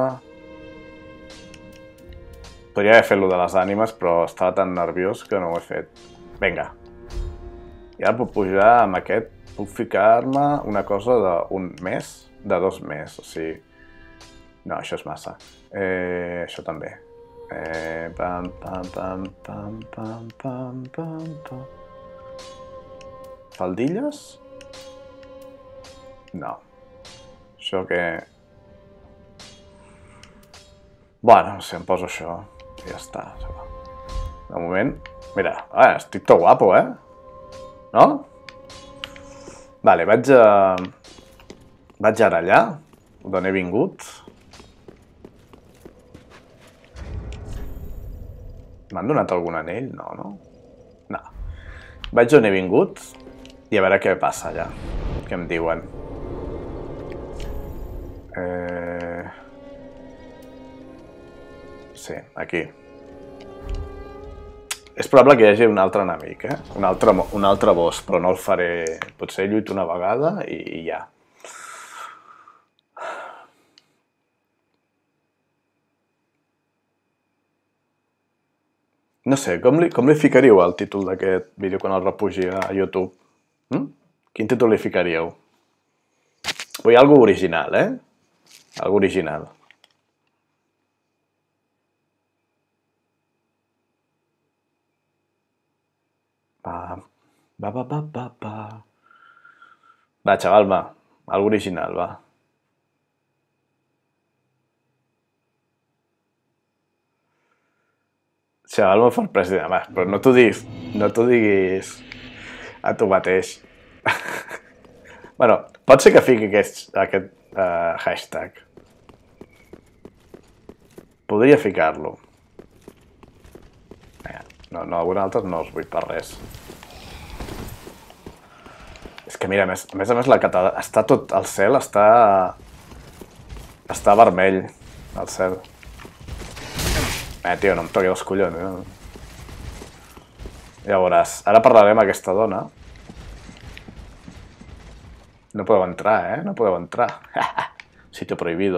Podria haver fet lo de les ànimes, però estava tan nerviós que no ho he fet. Vinga. I ara puc pujar amb aquest. Puc ficar-me una cosa d'un mes, de 2 mesos, o sigui... No, això és massa. Això també. Pam, pam, pam, pam, pam, pam, pam, pam. Faldilles? No. Això que... Bueno, no sé, em poso això. I ja està. De moment... Mira, estic tot guapo, eh? No? Vale, vaig ara allà, d'on he vingut. M'han donat algun anell? No, no? No. Vaig on he vingut i a veure què passa allà. Què em diuen. Sí, aquí. És probable que hi hagi un altre enemic, eh? Un altre boss, però no el faré... Potser lluito una vegada i ja. No sé, com li ficaríeu al títol d'aquest vídeo quan el repugi a YouTube? Quin títol li ficaríeu? Vull algo original, eh? Algo original. Va, xaval, va. Algo original, va. Xaval, molt fort president. Va, però no t'ho diguis a tu mateix. Bueno, pot ser que fiqui aquest hashtag. Podria ficar-lo. No, alguna altra no els vull per res. És que mira, a més a més la catalana... Està tot... El cel està... Està vermell, el cel. Tio, no em toqui els collons, eh? Ja veuràs. Ara parlarem amb aquesta dona. No podeu entrar, eh? No podeu entrar. Sitio prohibido.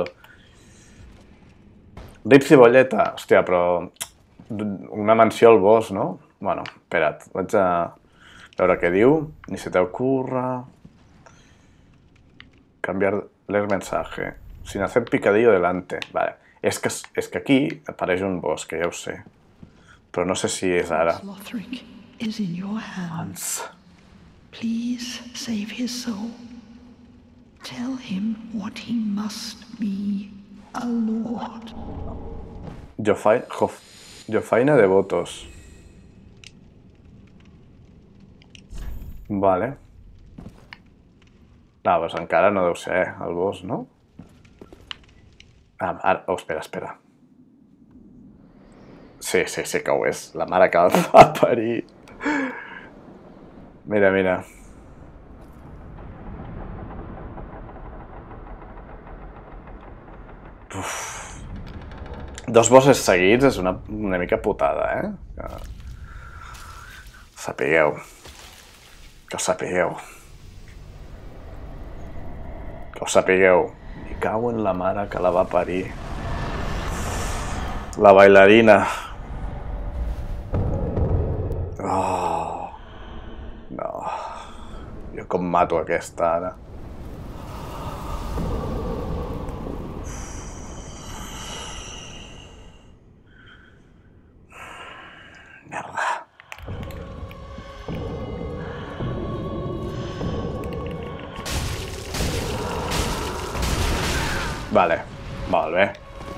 Rip Cibolleta. Hòstia, però... Una menció al boss, ¿no? Bueno, espera't. Vaig a veure què diu. Ni se te ocurra... Cambiar el mensaje. Sin hacer picadillo delante. Vale. És que aquí apareix un boss, que ja ho sé. Però no sé si és ara. Lothric is in your hands. Please save his soul. Tell him what he must be, a lord. Jofaina de Votos. Vale. No, doncs encara no deu ser el boss, no? Ara... Oh, espera. Sí que ho és. La mare que el va parir. Mira. Uf. 2 bosses seguits és una mica putada, eh? Sapigueu. Que ho sapigueu. I cau en la mare que la va parir. La bailarina. Oh. No. Jo com mato aquesta ara. Merda. Vale, molt bé.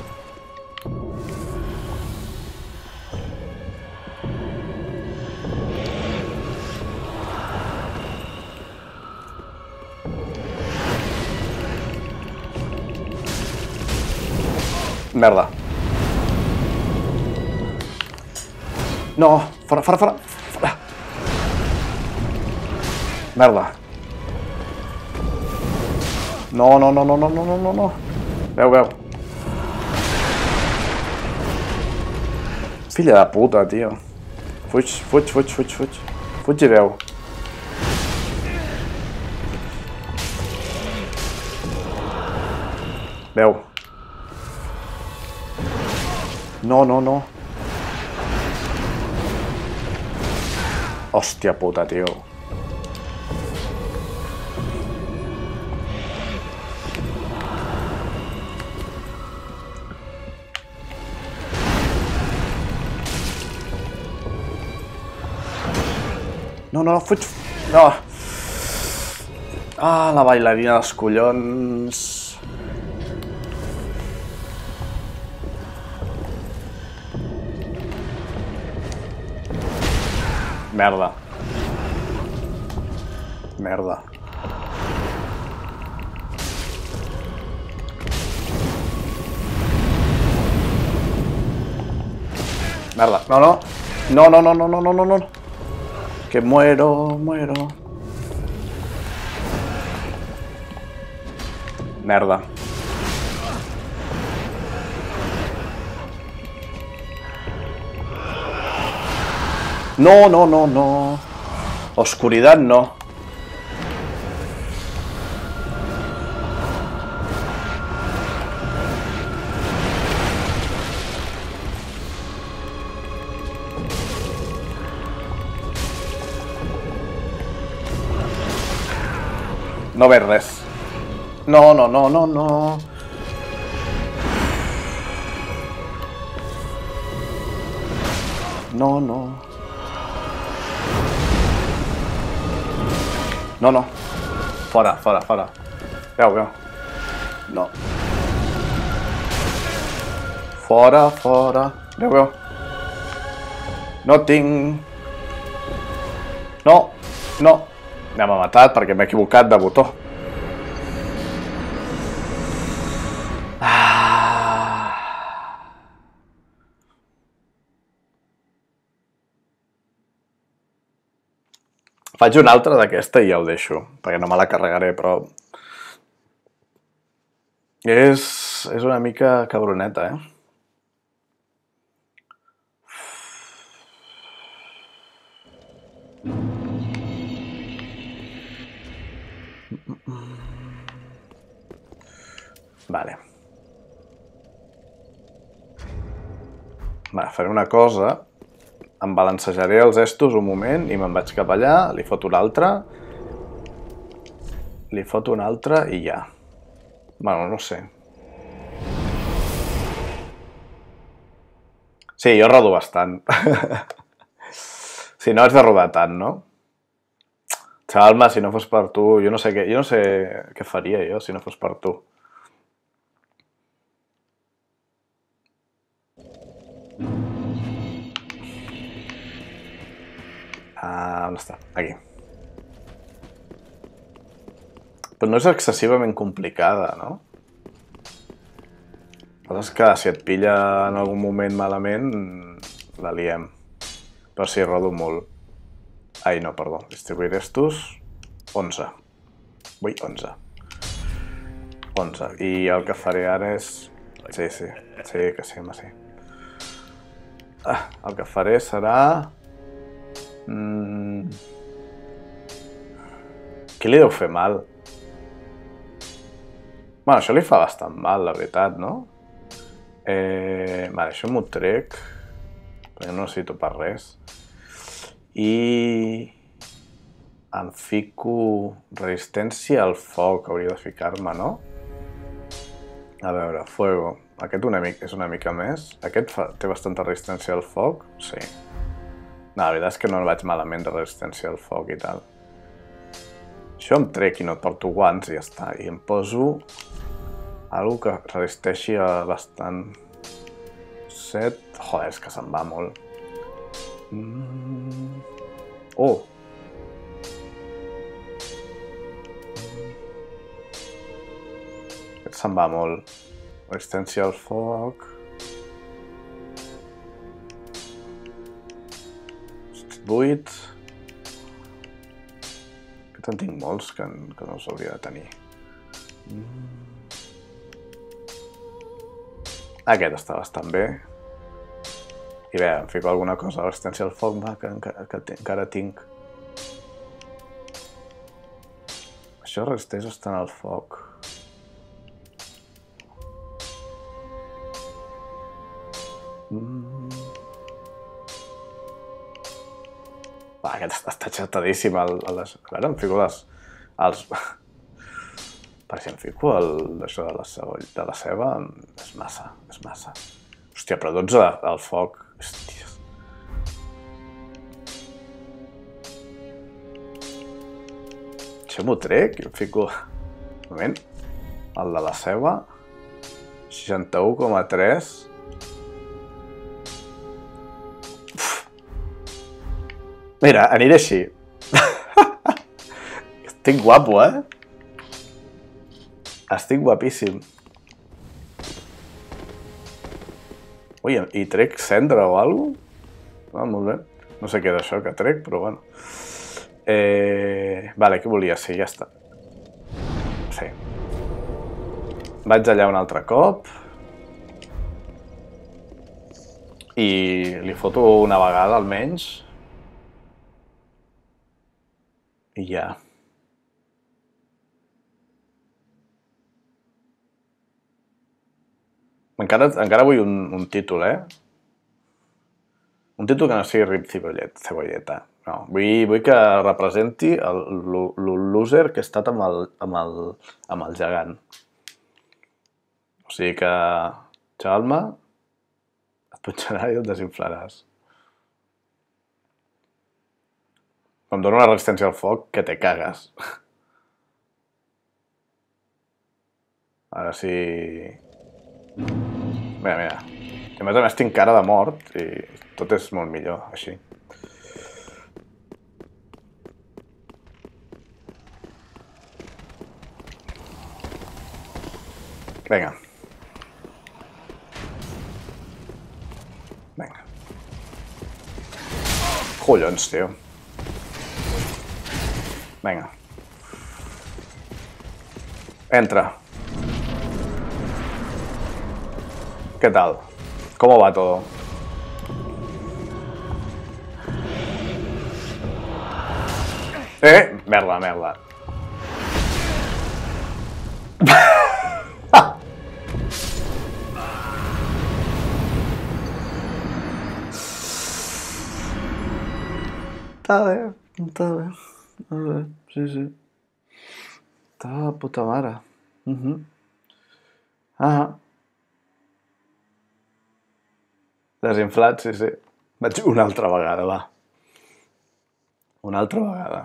Merda. No, fora, fora, fora. Fora. Merda. No, no, no, no, no, no, no, no, no. Veu, veu. Filla de puta, tio. Fuig, fuig, fuig, fuig, fuig. Fuig i veu. Veu. No, no, no. Hòstia puta, tio. No, no, no, fuig. No. Ah, la bailarina dels collons. Merda. Merda. Merda. No, no. No, no, no, no, no, no, no, no. Que muero, muero. Merda. No, no, no, no. Oscuridad no. No veig res. No, no, no, no, no. No, no. No, no. Fora, fora, fora. Veu, veu. No. Fora, fora. Veu, veu. No tinc... No, no. Ja m'ha matat perquè m'he equivocat de botó. Faig una altra d'aquesta i ja ho deixo, perquè no me la carregaré, però... És una mica cabroneta, eh? Vale. Va, faré una cosa. Em balancejaré els estos un moment i me'n vaig cap allà, li foto una altra. Li foto una altra i ja. Bueno, no sé. Sí, jo rodo bastant. Si no haig de rodar tant, no? Xavalma, si no fos per tu, jo no sé què faria jo si no fos per tu. On està? Aquí. Però no és excessivament complicada, no? És que si et pilla en algun moment malament, la liem. Però sí, rodo molt. Ai, no, perdó. Distribuir estos. 11. Ui, 11. 11. I el que faré ara és... Sí, sí. Sí, que sí, home, sí. El que faré serà... Qui li deu fer mal? Bueno, això li fa bastant mal, la veritat, no? Vale, això m'ho trec, perquè no necessito per res. I... em fico resistència al foc, hauria de ficar-me, no? A veure, fuego. Aquest és una mica més. Aquest té bastanta resistència al foc? Sí. No, la veritat és que no vaig malament de resistència al foc i tal. Això em trec i no et porto guants i ja està. I em poso algo que resisteixi a bastant set. Joder, és que se'n va molt. Oh! Aquest se'n va molt. Resistència al foc. Estic 8. Aquest en tinc molts que no us hauria de tenir. Aquest està bastant bé. I bé, em fico alguna cosa a resistència al foc, va, que encara tinc. Això resisteix bastant al foc. Va, aquest està xatadíssim. A veure, em fico els... Per si em fico això de la ceba, és massa. Hòstia, però 12 al foc. Hòsties. Això m'ho trec i em fico... Un moment. El de la ceba. 61,3. Mira, aniré així. Estic guapo, eh? Estic guapíssim. Ui, i trec cendra o alguna cosa? Ah, molt bé. No sé què és això que trec, però bueno. Vale, què volia? Sí, ja està. Sí. Vaig allà un altre cop. I li foto una vegada, almenys. I ja. Encara vull un títol, eh? Un títol que no sigui Rip Cebolleta. No, vull que representi el loser que he estat amb el gegant. O sigui que, Xalma, et punxarà i et desinflaràs. Em dóna una resistència al foc que te cagues. Ara sí... Mira. I a més tinc cara de mort i tot és molt millor, així. Vinga. Collons, tio. Vinga. Entra. ¿Qué tal? ¿Cómo va todo? Merda. Està bé. Sí. Està de puta mare. Desinflat, sí. Vaig una altra vegada, va. Una altra vegada.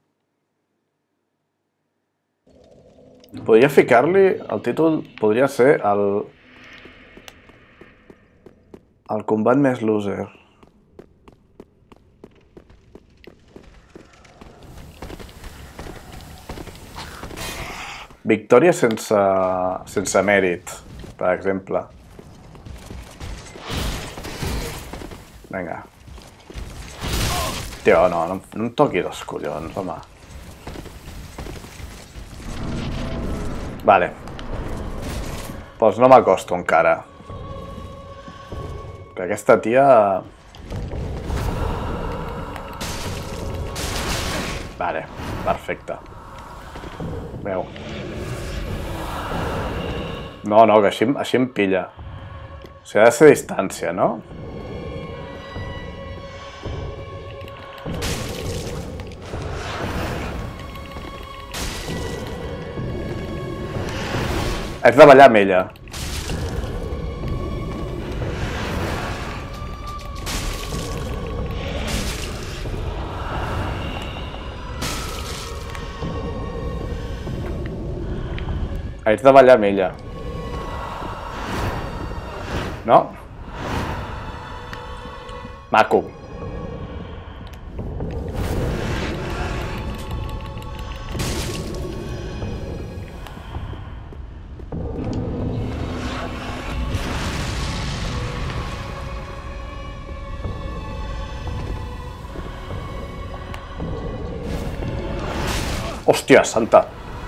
Podria ficar-li... El títol podria ser el combat més loser. Victòria sense mèrit, per exemple. Vinga. Tio, no em toquis els collons, home. Vale. Doncs no m'acosto encara. Que aquesta tia... Vale, perfecte. Veu. No, que així em pilla. O sigui, ha de ser distància, no? Haig de ballar amb ella. Haig de ballar amb ella. No? Maco. Hòstia santa.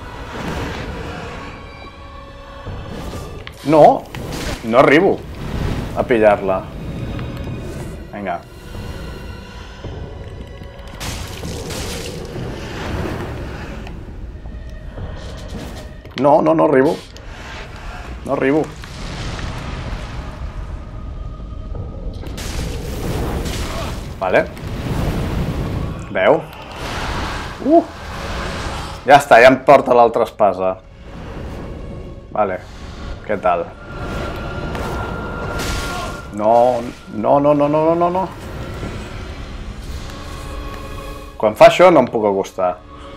No, no arribo a pillar-la. Vinga. No, no, no arribo. No arribo. Vale. Veu? Ja està, ja em porta l'altra espasa. Vale. Què tal? No, no, no, no, no, no, no. Quan fa això no em puc acostar.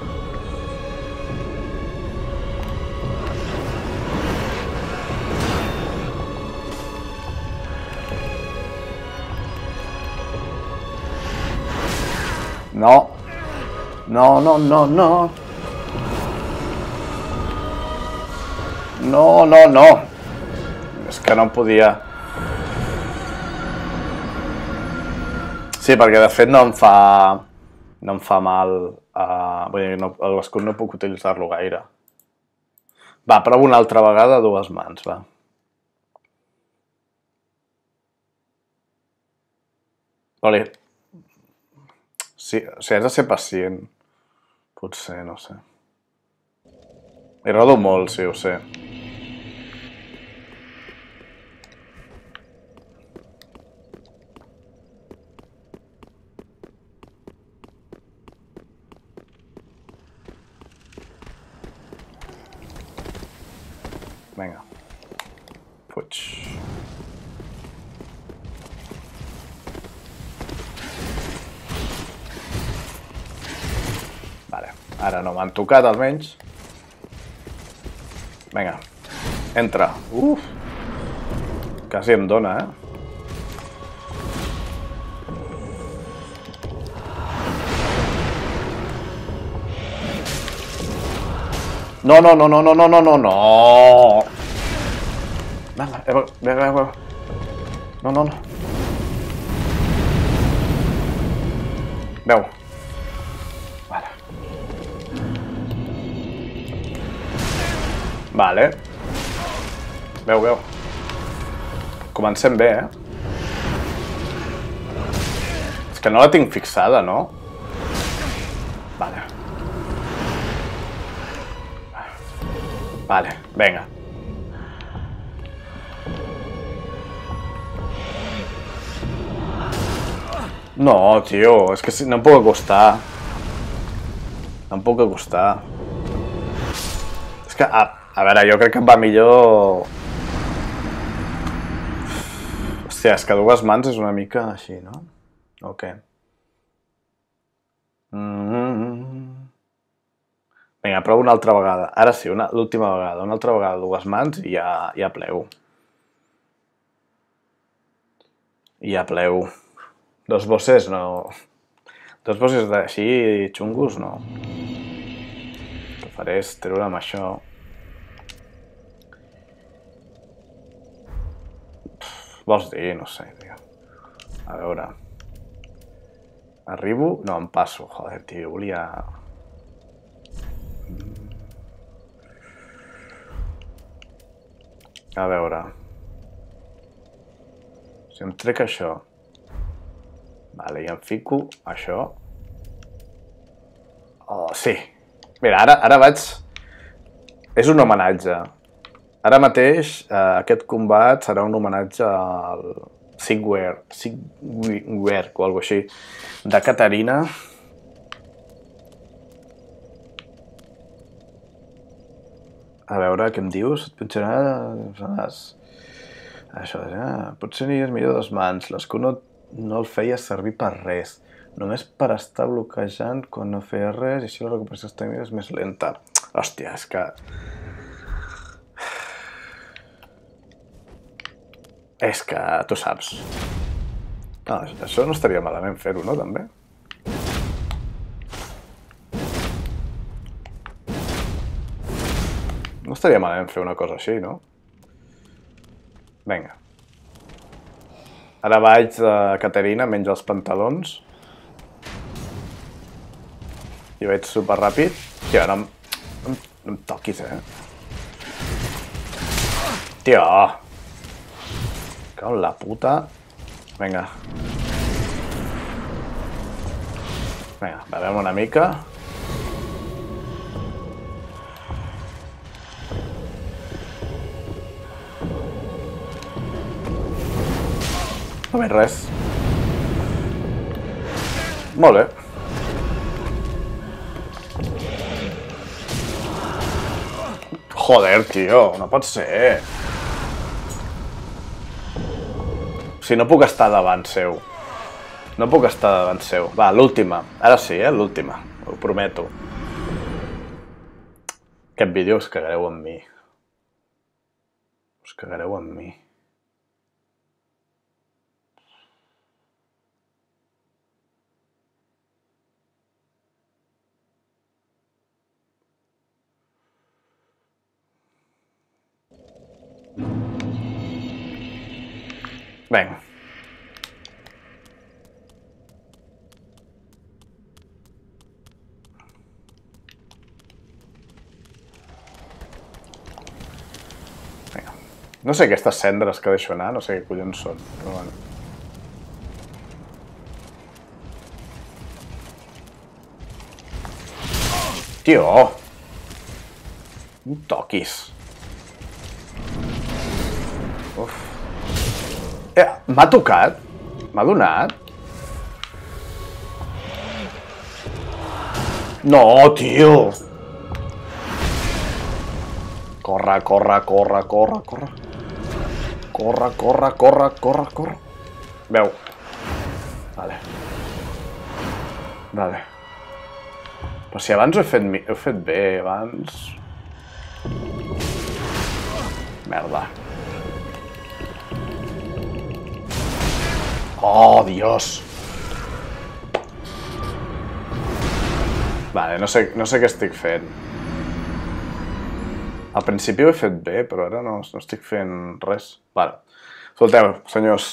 No. No, no, no, no. No, no, no. És que no podia. Sí, perquè de fet no em fa mal. Vull dir, l'escut no puc utilitzar-lo gaire. Va, provo una altra vegada a dues mans, va. Vale. Sí, o sigui, has de ser pacient. Potser, no sé. Hi rodo molt, sí, ho sé. Vinga. Fuig. Vale, ara no m'han tocat almenys. Vinga, entra. Quasi em dona, No, no, no, no, no, no, no, no, no. Vinga, no, no, no. Veu. Vale. Vale. Veu. Comencem bé, És que no la tinc fixada, no? Vale. Vale, vinga. No, tio, és que no em puc acostar. No em puc acostar. És que, a veure, jo crec que em va millor... Hòstia, és que dues mans és una mica així, no? O què? Vinga, provo una altra vegada. Ara sí, l'última vegada. Una altra vegada, dues mans i ja plego. I ja plego. Dos bosses no... Dos bosses així xungos no. El que faré és treure amb això. Vols dir? No sé, tio. A veure... Arribo? No, em passo. Joder, tio, volia... A veure... Si em trec això... Vale, i em fico això... Oh, sí! Mira, ara vaig... És un homenatge. Ara mateix, aquest combat serà un homenatge al Sigward o alguna així, de Caterina. A veure, què em dius? Et punxarà... Això, potser n'hi és millor dos mans. L'escut no el feia servir per res. Només per estar bloquejant quan no feia res i així la recuperació tècnica és més lenta. Hòstia, és que... És que tu saps. No, això no estaria malament fer-ho, no, també? No estaria malament fer una cosa així, no? Vinga. Ara vaig de Caterina, menjo els pantalons. I vaig superràpid. Tio, no em toquis, Tio! Cau la puta. Vinga. Vinga, bevem una mica. No veig res. Molt bé. Joder, tio, no pot ser. Si no puc estar davant seu. No puc estar davant seu. Va, l'última. Ara sí, l'última. Ho prometo. Aquest vídeo us cagareu amb mi. Us cagareu amb mi. Vinga. Vinga. No sé aquestes cendres que deixo anar, no sé què collons són, però bueno. Tio! No toquis. Uf. M'ha tocat? M'ha donat? No, tio! Corre, corre, corre, corre, corre. Corre, corre, corre, corre, corre. Veu. Vale. Vale. Però si abans ho he fet bé, abans... Merda. Oh, Dios! Vale, no sé què estic fent. Al principi ho he fet bé, però ara no estic fent res. Vale. Escolteu, senyors.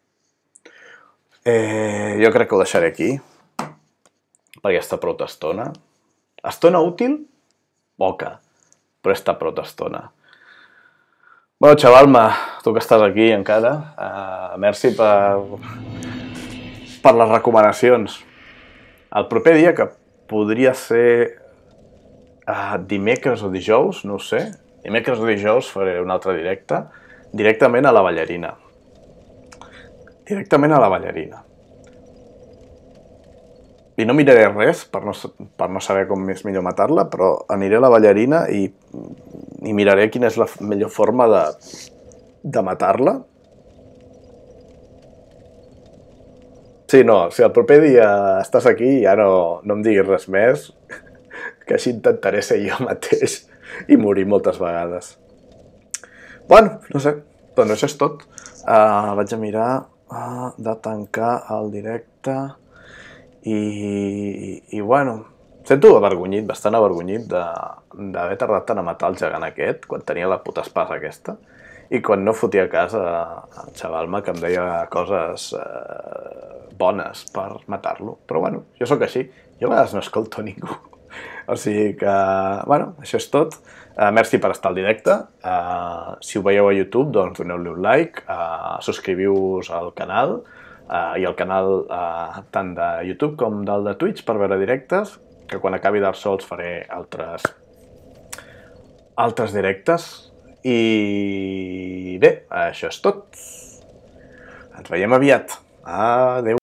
Jo crec que ho deixaré aquí. Perquè està prou estona. Estona útil? Poca. Però està prou estona. Bueno, xaval-me, tu que estàs aquí encara, merci per les recomanacions. El proper dia, que podria ser dimecres o dijous, no ho sé. Dimecres o dijous faré un altre directe, directament a la ballarina. Directament a la ballarina. I no miraré res per no saber com és millor matar-la, però aniré a la ballarina i miraré quina és la millor forma de matar-la. Sí, no, si el proper dia estàs aquí ja no em diguis res més, que així intentaré ser jo mateix i morir moltes vegades. Bueno, no sé, doncs això és tot. Vaig a mirar de tancar el directe i bueno, sento avergonyit, bastant avergonyit d'haver tardat tant a matar el gegant aquest quan tenia la puta espasa aquesta i quan no fotia cas al xaval-me que em deia coses bones per matar-lo. Però bueno, jo sóc així, jo a vegades no escolto ningú. O sigui que, bueno, això és tot. Merci per estar al directe. Si ho veieu a YouTube, doncs doneu-li un like, subscriviu-vos al canal i al canal tant de YouTube com del de Twitch per veure directes, que quan acabi Dark Souls faré altres directes. I bé, això és tot. Ens veiem aviat. Adéu.